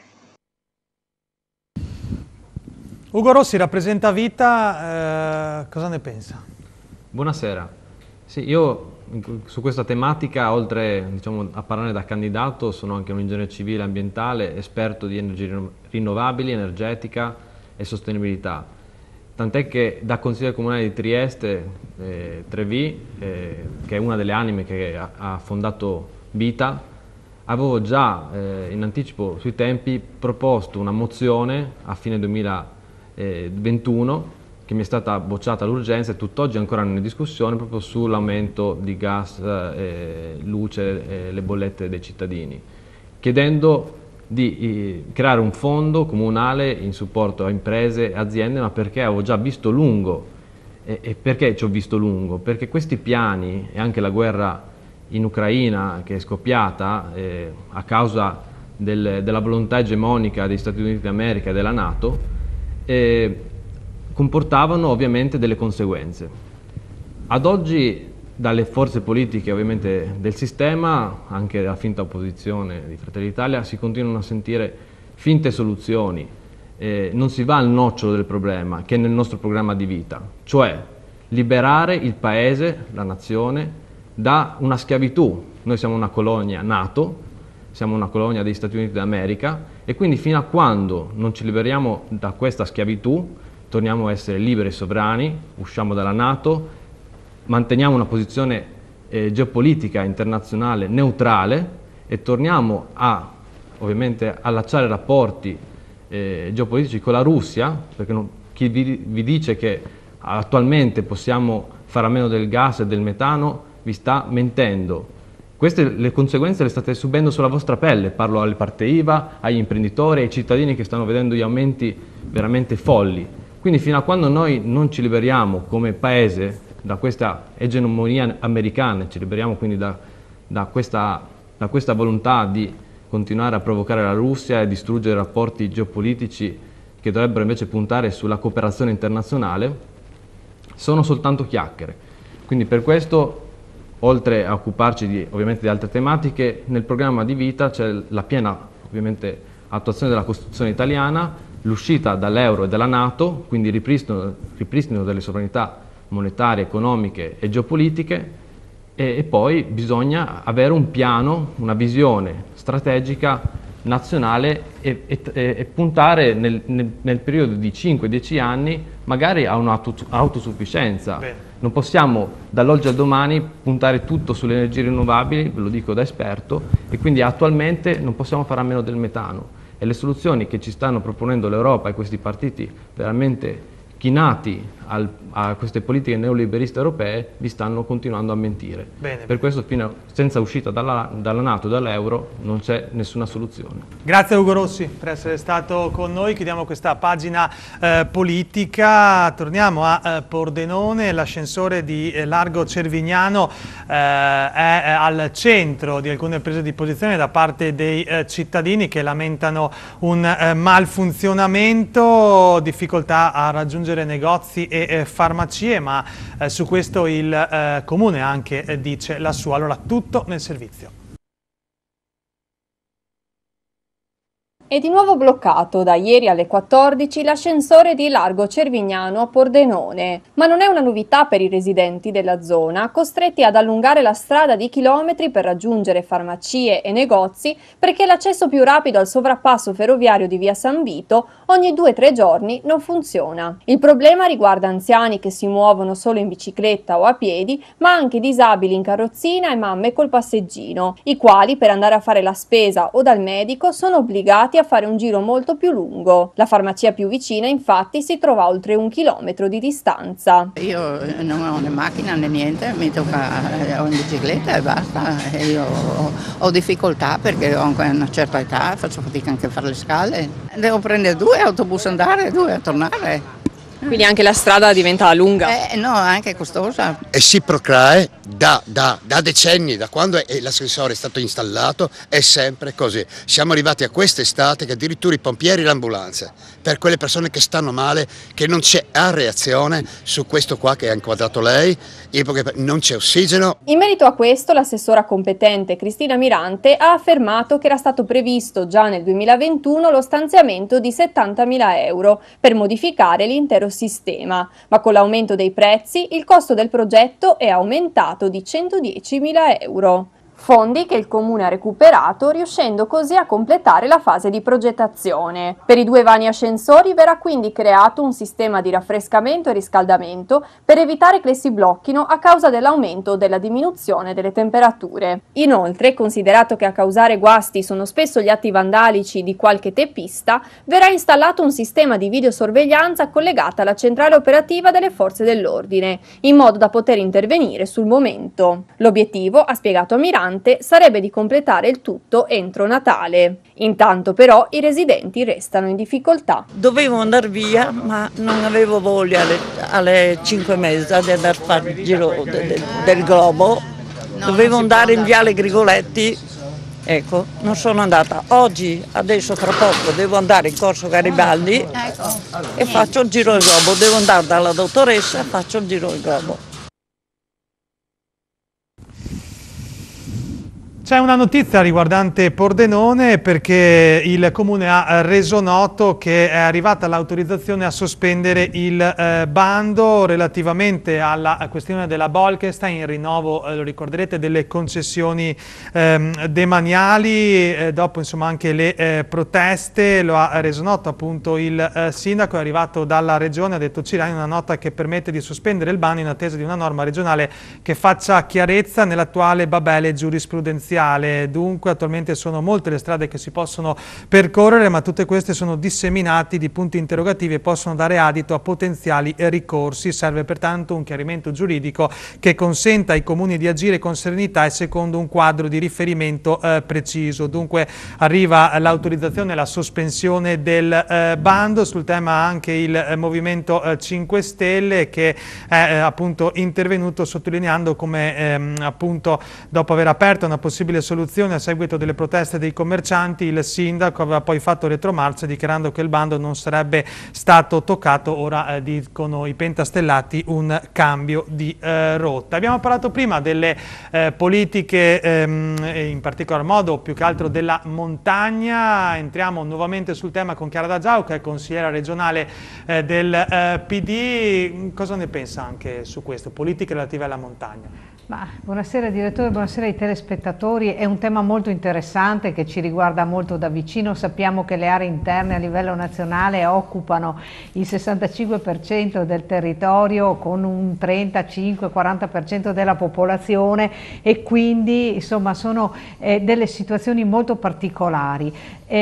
Speaker 1: Ugo Rossi rappresenta Vita, cosa ne pensa?
Speaker 14: Buonasera. Sì, io su questa tematica, oltre a parlare da candidato, sono anche un ingegnere civile ambientale, esperto di energie rinnovabili, energetica e sostenibilità. Tant'è che da consigliere comunale di Trieste, Trevi, che è una delle anime che ha fondato Vita, avevo già in anticipo sui tempi proposto una mozione a fine 2021 che mi è stata bocciata all'urgenza e tutt'oggi ancora non è in discussione, proprio sull'aumento di gas, luce e le bollette dei cittadini, chiedendo di creare un fondo comunale in supporto a imprese e aziende, ma perché avevo già visto lungo. E perché ci ho visto lungo? Perché questi piani e anche la guerra in Ucraina che è scoppiata a causa della volontà egemonica degli Stati Uniti d'America e della NATO, comportavano ovviamente delle conseguenze. Ad oggi dalle forze politiche ovviamente del sistema, anche dalla finta opposizione di Fratelli d'Italia, si continuano a sentire finte soluzioni, non si va al nocciolo del problema che è nel nostro programma di Vita, cioè liberare il paese, la nazione, da una schiavitù. Noi siamo una colonia NATO, siamo una colonia degli Stati Uniti d'America e quindi fino a quando non ci liberiamo da questa schiavitù torniamo a essere liberi e sovrani, usciamo dalla NATO, manteniamo una posizione geopolitica internazionale neutrale e torniamo ovviamente a allacciare rapporti geopolitici con la Russia, perché chi vi dice che attualmente possiamo fare a meno del gas e del metano vi sta mentendo. Queste le conseguenze le state subendo sulla vostra pelle, parlo alle partite IVA, agli imprenditori, ai cittadini che stanno vedendo gli aumenti veramente folli. Quindi fino a quando noi non ci liberiamo come paese da questa egemonia americana, ci liberiamo quindi da questa volontà di continuare a provocare la Russia e distruggere rapporti geopolitici che dovrebbero invece puntare sulla cooperazione internazionale, sono soltanto chiacchiere. Quindi per questo, oltre a occuparci ovviamente di altre tematiche, nel programma di Vita c'è la piena ovviamente attuazione della Costituzione italiana, l'uscita dall'euro e dalla NATO, quindi ripristino delle sovranità monetarie, economiche e geopolitiche, e poi bisogna avere un piano, una visione strategica nazionale e puntare nel periodo di 5-10 anni magari a un'autosufficienza. Non possiamo dall'oggi al domani puntare tutto sulle energie rinnovabili, ve lo dico da esperto, e quindi attualmente non possiamo fare a meno del metano. E le soluzioni che ci stanno proponendo l'Europa e questi partiti veramente chinati a queste politiche neoliberiste europee vi stanno continuando a mentire.
Speaker 1: Bene.
Speaker 14: Per questo senza uscita dalla NATO e dall'euro non c'è nessuna soluzione.
Speaker 1: Grazie Ugo Rossi per essere stato con noi, chiudiamo questa pagina politica, torniamo a Pordenone. L'ascensore di Largo Cervignano è al centro di alcune prese di posizione da parte dei cittadini che lamentano un malfunzionamento, difficoltà a raggiungere negozi e farmacie, ma su questo il Comune anche dice la sua. Allora, tutto nel servizio.
Speaker 5: È di nuovo bloccato da ieri alle 14 l'ascensore di Largo Cervignano a Pordenone, ma non è una novità per i residenti della zona, costretti ad allungare la strada di chilometri per raggiungere farmacie e negozi perché l'accesso più rapido al sovrappasso ferroviario di via San Vito ogni 2-3 giorni non funziona. Il problema riguarda anziani che si muovono solo in bicicletta o a piedi, ma anche disabili in carrozzina e mamme col passeggino, i quali per andare a fare la spesa o dal medico sono obbligati a fare un giro molto più lungo. La farmacia più vicina infatti si trova a oltre 1 chilometro di distanza.
Speaker 15: Io non ho né macchina né niente, mi tocca ho in bicicletta e basta. E io ho difficoltà perché ho anche una certa età, faccio fatica anche a fare le scale. Devo prendere 2 autobus andare e 2 a tornare.
Speaker 5: Quindi anche la strada diventa lunga?
Speaker 15: No, anche costosa.
Speaker 16: E si protrae da decenni, da quando l'ascensore è stato installato, è sempre così. Siamo arrivati a quest'estate che addirittura i pompieri e l'ambulanza, per quelle persone che stanno male, che non c'è reazione su questo qua che ha inquadrato lei, perché non c'è ossigeno.
Speaker 5: In merito a questo, l'assessora competente Cristina Mirante ha affermato che era stato previsto già nel 2021 lo stanziamento di 70.000 euro per modificare l'intero sistema, ma con l'aumento dei prezzi il costo del progetto è aumentato di 110.000 euro. Fondi che il Comune ha recuperato, riuscendo così a completare la fase di progettazione. Per i 2 vani ascensori verrà quindi creato un sistema di raffrescamento e riscaldamento per evitare che si blocchino a causa dell'aumento o della diminuzione delle temperature. Inoltre, considerato che a causare guasti sono spesso gli atti vandalici di qualche teppista, verrà installato un sistema di videosorveglianza collegata alla centrale operativa delle forze dell'ordine, in modo da poter intervenire sul momento. L'obiettivo, ha spiegato Mirante, sarebbe di completare il tutto entro Natale. Intanto però i residenti restano in difficoltà.
Speaker 17: Dovevo andare via, ma non avevo voglia alle 5:30 di andare a fare il giro del globo. Dovevo andare in Viale Grigoletti, ecco, non sono andata. Oggi, adesso tra poco, devo andare in Corso Garibaldi e faccio il giro del globo. Devo andare dalla dottoressa e faccio il giro del globo.
Speaker 1: C'è una notizia riguardante Pordenone perché il Comune ha reso noto che è arrivata l'autorizzazione a sospendere il bando relativamente alla questione della Bolkestein, in rinnovo, lo ricorderete, delle concessioni demaniali, dopo insomma anche le proteste. Lo ha reso noto appunto il sindaco, è arrivato dalla regione, ha detto Cirani, una nota che permette di sospendere il bando in attesa di una norma regionale che faccia chiarezza nell'attuale babele giurisprudenziale. Dunque attualmente sono molte le strade che si possono percorrere, ma tutte queste sono disseminate di punti interrogativi e possono dare adito a potenziali ricorsi. Serve pertanto un chiarimento giuridico che consenta ai comuni di agire con serenità e secondo un quadro di riferimento preciso. Dunque arriva l'autorizzazione alla sospensione del bando. Sul tema anche il Movimento 5 Stelle che è appunto intervenuto sottolineando come appunto dopo aver aperto una possibile soluzione a seguito delle proteste dei commercianti, il sindaco aveva poi fatto retromarcia dichiarando che il bando non sarebbe stato toccato. Ora dicono i pentastellati un cambio di rotta. Abbiamo parlato prima delle politiche, in particolar modo più che altro della montagna. Entriamo nuovamente sul tema con Chiara D'Agiao, che è consigliera regionale del PD. Cosa ne pensa anche su questo, politiche relative alla montagna?
Speaker 18: Buonasera direttore, buonasera ai telespettatori. È un tema molto interessante che ci riguarda molto da vicino. Sappiamo che le aree interne a livello nazionale occupano il 65% del territorio con un 35-40% della popolazione e quindi insomma sono delle situazioni molto particolari.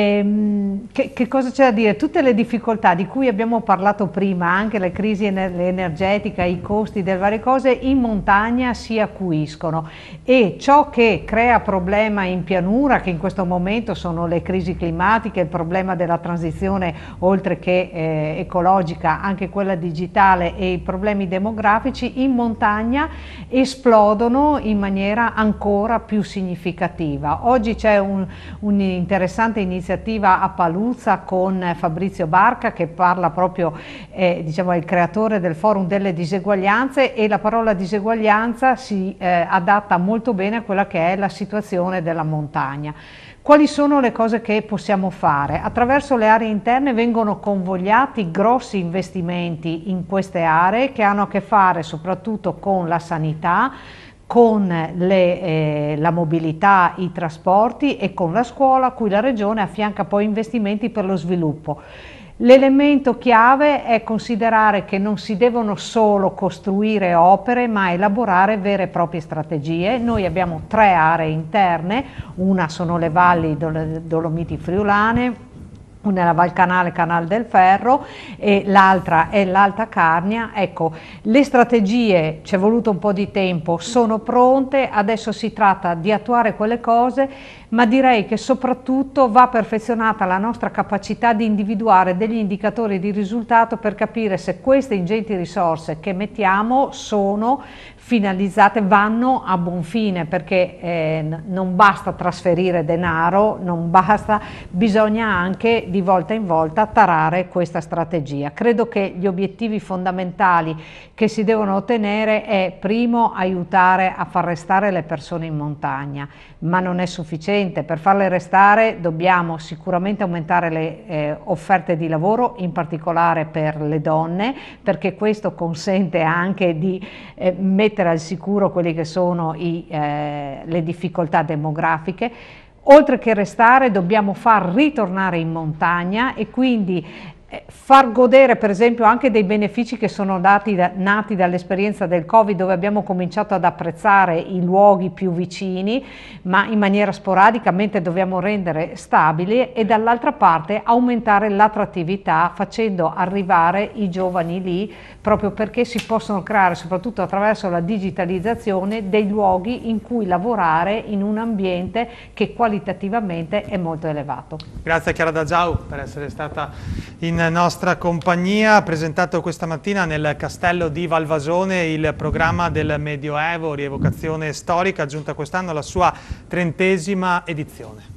Speaker 18: Che cosa c'è da dire? Tutte le difficoltà di cui abbiamo parlato prima, anche la crisi energetica, i costi delle varie cose, in montagna si acuiscono e ciò che crea problema in pianura, che in questo momento sono le crisi climatiche, il problema della transizione oltre che ecologica, anche quella digitale e i problemi demografici, in montagna esplodono in maniera ancora più significativa. Oggi c'è un'interessante iniziativa a Paluzza con Fabrizio Barca che parla proprio, diciamo, è il creatore del Forum delle Diseguaglianze e la parola diseguaglianza si adatta molto bene a quella che è la situazione della montagna. Quali sono le cose che possiamo fare? Attraverso le aree interne vengono convogliati grossi investimenti in queste aree che hanno a che fare soprattutto con la sanità, con la mobilità, i trasporti e con la scuola, a cui la Regione affianca poi investimenti per lo sviluppo. L'elemento chiave è considerare che non si devono solo costruire opere, ma elaborare vere e proprie strategie. Noi abbiamo 3 aree interne, una sono le valli Dolomiti Friulane, una è la Val Canale, Canal del Ferro e l'altra è l'Alta Carnia. Ecco, le strategie, ci è voluto un po' di tempo, sono pronte, adesso si tratta di attuare quelle cose, ma direi che soprattutto va perfezionata la nostra capacità di individuare degli indicatori di risultato per capire se queste ingenti risorse che mettiamo sono finalizzate, vanno a buon fine, perché non basta trasferire denaro, non basta, bisogna anche di volta in volta tarare questa strategia. Credo che gli obiettivi fondamentali che si devono ottenere è, primo, aiutare a far restare le persone in montagna, ma non è sufficiente. Per farle restare dobbiamo sicuramente aumentare le offerte di lavoro, in particolare per le donne, perché questo consente anche di mettere al sicuro quelle che sono le difficoltà demografiche. Oltre che restare dobbiamo far ritornare in montagna e quindi far godere per esempio anche dei benefici che sono nati dall'esperienza del Covid, dove abbiamo cominciato ad apprezzare i luoghi più vicini, ma in maniera sporadica, mentre dobbiamo rendere stabili, e dall'altra parte aumentare l'attrattività facendo arrivare i giovani lì, proprio perché si possono creare, soprattutto attraverso la digitalizzazione, dei luoghi in cui lavorare in un ambiente che qualitativamente è molto elevato.
Speaker 1: Grazie a Chiara D'Agiau per essere stata in nostra compagnia. Ha presentato questa mattina nel castello di Valvasone il programma del Medioevo, rievocazione storica, giunta quest'anno alla sua 30ª edizione.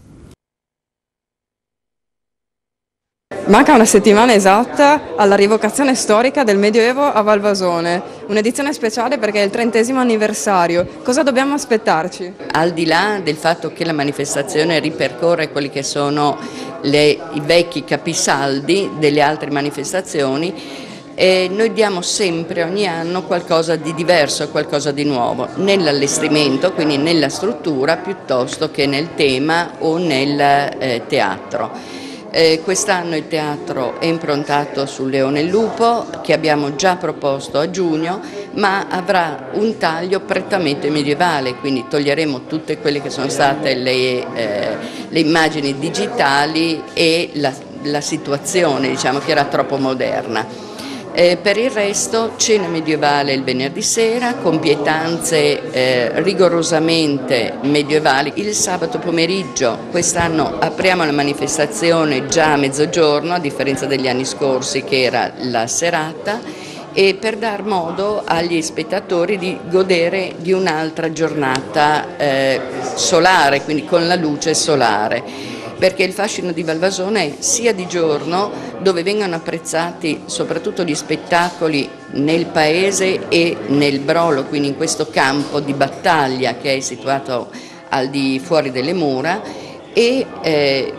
Speaker 3: Manca una settimana esatta alla rievocazione storica del Medioevo a Valvasone, un'edizione speciale perché è il 30° anniversario. Cosa dobbiamo aspettarci?
Speaker 19: Al di là del fatto che la manifestazione ripercorre quelli che sono i vecchi capisaldi delle altre manifestazioni, noi diamo sempre, ogni anno, qualcosa di diverso, qualcosa di nuovo, nell'allestimento, quindi nella struttura, piuttosto che nel tema o nel teatro. Quest'anno il teatro è improntato sul Leone e il Lupo, che abbiamo già proposto a giugno, ma avrà un taglio prettamente medievale, quindi toglieremo tutte quelle che sono state le immagini digitali e la situazione, diciamo, che era troppo moderna. Per il resto cena medievale il venerdì sera con pietanze rigorosamente medievali il sabato pomeriggio. Quest'anno apriamo la manifestazione già a mezzogiorno, a differenza degli anni scorsi che era la serata, e per dar modo agli spettatori di godere di un'altra giornata solare, quindi con la luce solare. Perché il fascino di Valvasone è sia di giorno, dove vengono apprezzati soprattutto gli spettacoli nel paese e nel Brolo, quindi in questo campo di battaglia che è situato al di fuori delle mura, e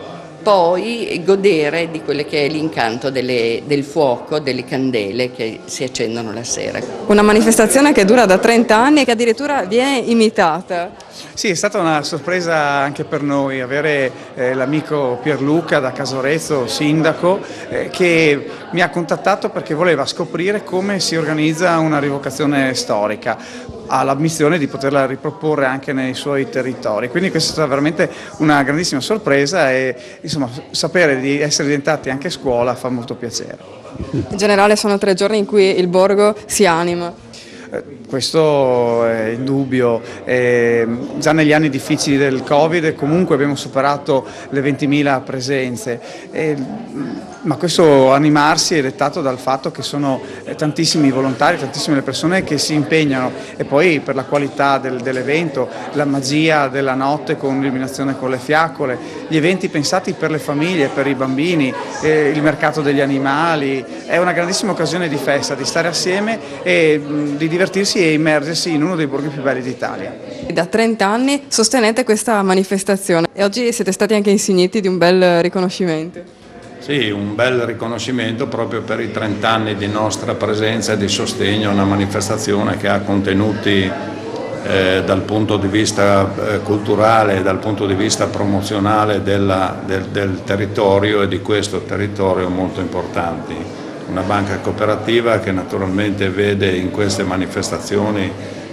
Speaker 19: poi godere di quello che è l'incanto del fuoco, delle candele che si accendono la sera.
Speaker 3: Una manifestazione che dura da 30 anni e che addirittura viene imitata.
Speaker 20: Sì, è stata una sorpresa anche per noi avere l'amico Pierluca da Casorezzo, sindaco, che mi ha contattato perché voleva scoprire come si organizza una rievocazione storica. Ha l'ambizione di poterla riproporre anche nei suoi territori, quindi questa è stata veramente una grandissima sorpresa e insomma sapere di essere diventati anche scuola fa molto piacere.
Speaker 3: In generale sono 3 giorni in cui il borgo si anima.
Speaker 20: Questo è indubbio, già negli anni difficili del Covid comunque abbiamo superato le 20.000 presenze, ma questo animarsi è dettato dal fatto che sono tantissimi volontari, tantissime le persone che si impegnano e poi per la qualità dell'evento, la magia della notte con l'illuminazione con le fiaccole, gli eventi pensati per le famiglie, per i bambini, il mercato degli animali, è una grandissima occasione di festa, di stare assieme e di divertirsi e immergersi in uno dei borghi più belli d'Italia.
Speaker 3: Da 30 anni sostenete questa manifestazione e oggi siete stati anche insigniti di un bel riconoscimento.
Speaker 21: Sì, un bel riconoscimento proprio per i 30 anni di nostra presenza e di sostegno a una manifestazione che ha contenuti dal punto di vista culturale, dal punto di vista promozionale del territorio e di questo territorio molto importanti. Una banca cooperativa che naturalmente vede in queste manifestazioni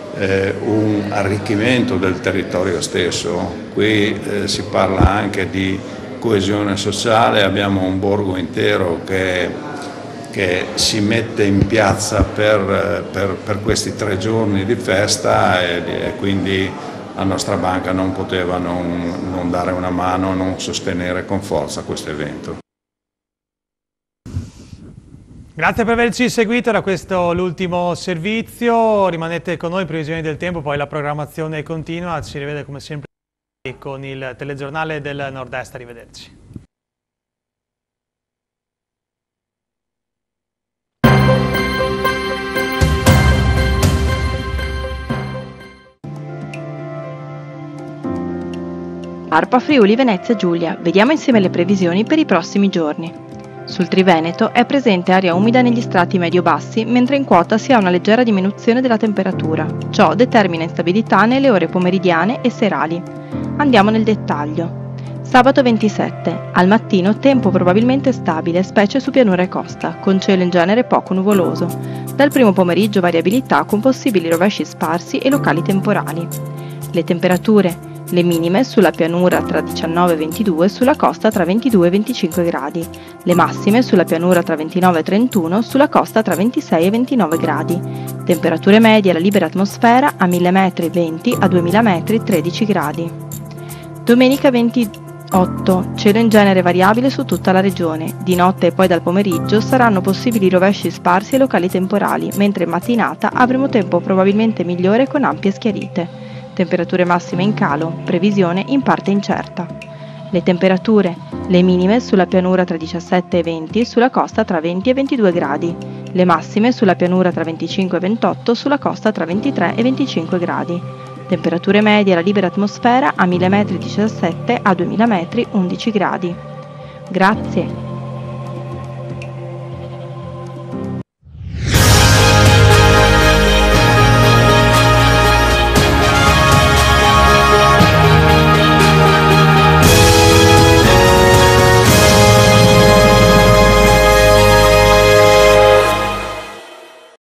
Speaker 21: un arricchimento del territorio stesso. Qui si parla anche di coesione sociale, abbiamo un borgo intero che si mette in piazza per questi 3 giorni di festa e quindi la nostra banca non poteva non dare una mano, non sostenere con forza questo evento.
Speaker 1: Grazie per averci seguito, era questo l'ultimo servizio, rimanete con noi, previsioni del tempo, poi la programmazione continua, ci rivede come sempre con il telegiornale del Nord-Est, arrivederci.
Speaker 22: ARPA Friuli Venezia Giulia, vediamo insieme le previsioni per i prossimi giorni. Sul Triveneto è presente aria umida negli strati medio-bassi, mentre in quota si ha una leggera diminuzione della temperatura. Ciò determina instabilità nelle ore pomeridiane e serali. Andiamo nel dettaglio. Sabato 27. Al mattino tempo probabilmente stabile, specie su pianura e costa, con cielo in genere poco nuvoloso. Dal primo pomeriggio variabilità con possibili rovesci sparsi e locali temporali. Le temperature. Le minime sulla pianura tra 19 e 22, sulla costa tra 22 e 25 gradi. Le massime sulla pianura tra 29 e 31, sulla costa tra 26 e 29 gradi. Temperature medie alla libera atmosfera a 1000 metri 20, a 2000 metri 13 gradi. Domenica 28, cielo in genere variabile su tutta la regione. Di notte e poi dal pomeriggio saranno possibili rovesci sparsi e locali temporali, mentre in mattinata avremo tempo probabilmente migliore con ampie schiarite. Temperature massime in calo, previsione in parte incerta. Le temperature, le minime sulla pianura tra 17 e 20, sulla costa tra 20 e 22 gradi. Le massime sulla pianura tra 25 e 28, sulla costa tra 23 e 25 gradi. Temperature medie alla libera atmosfera a 1000 metri 17, a 2000 metri 11 gradi. Grazie.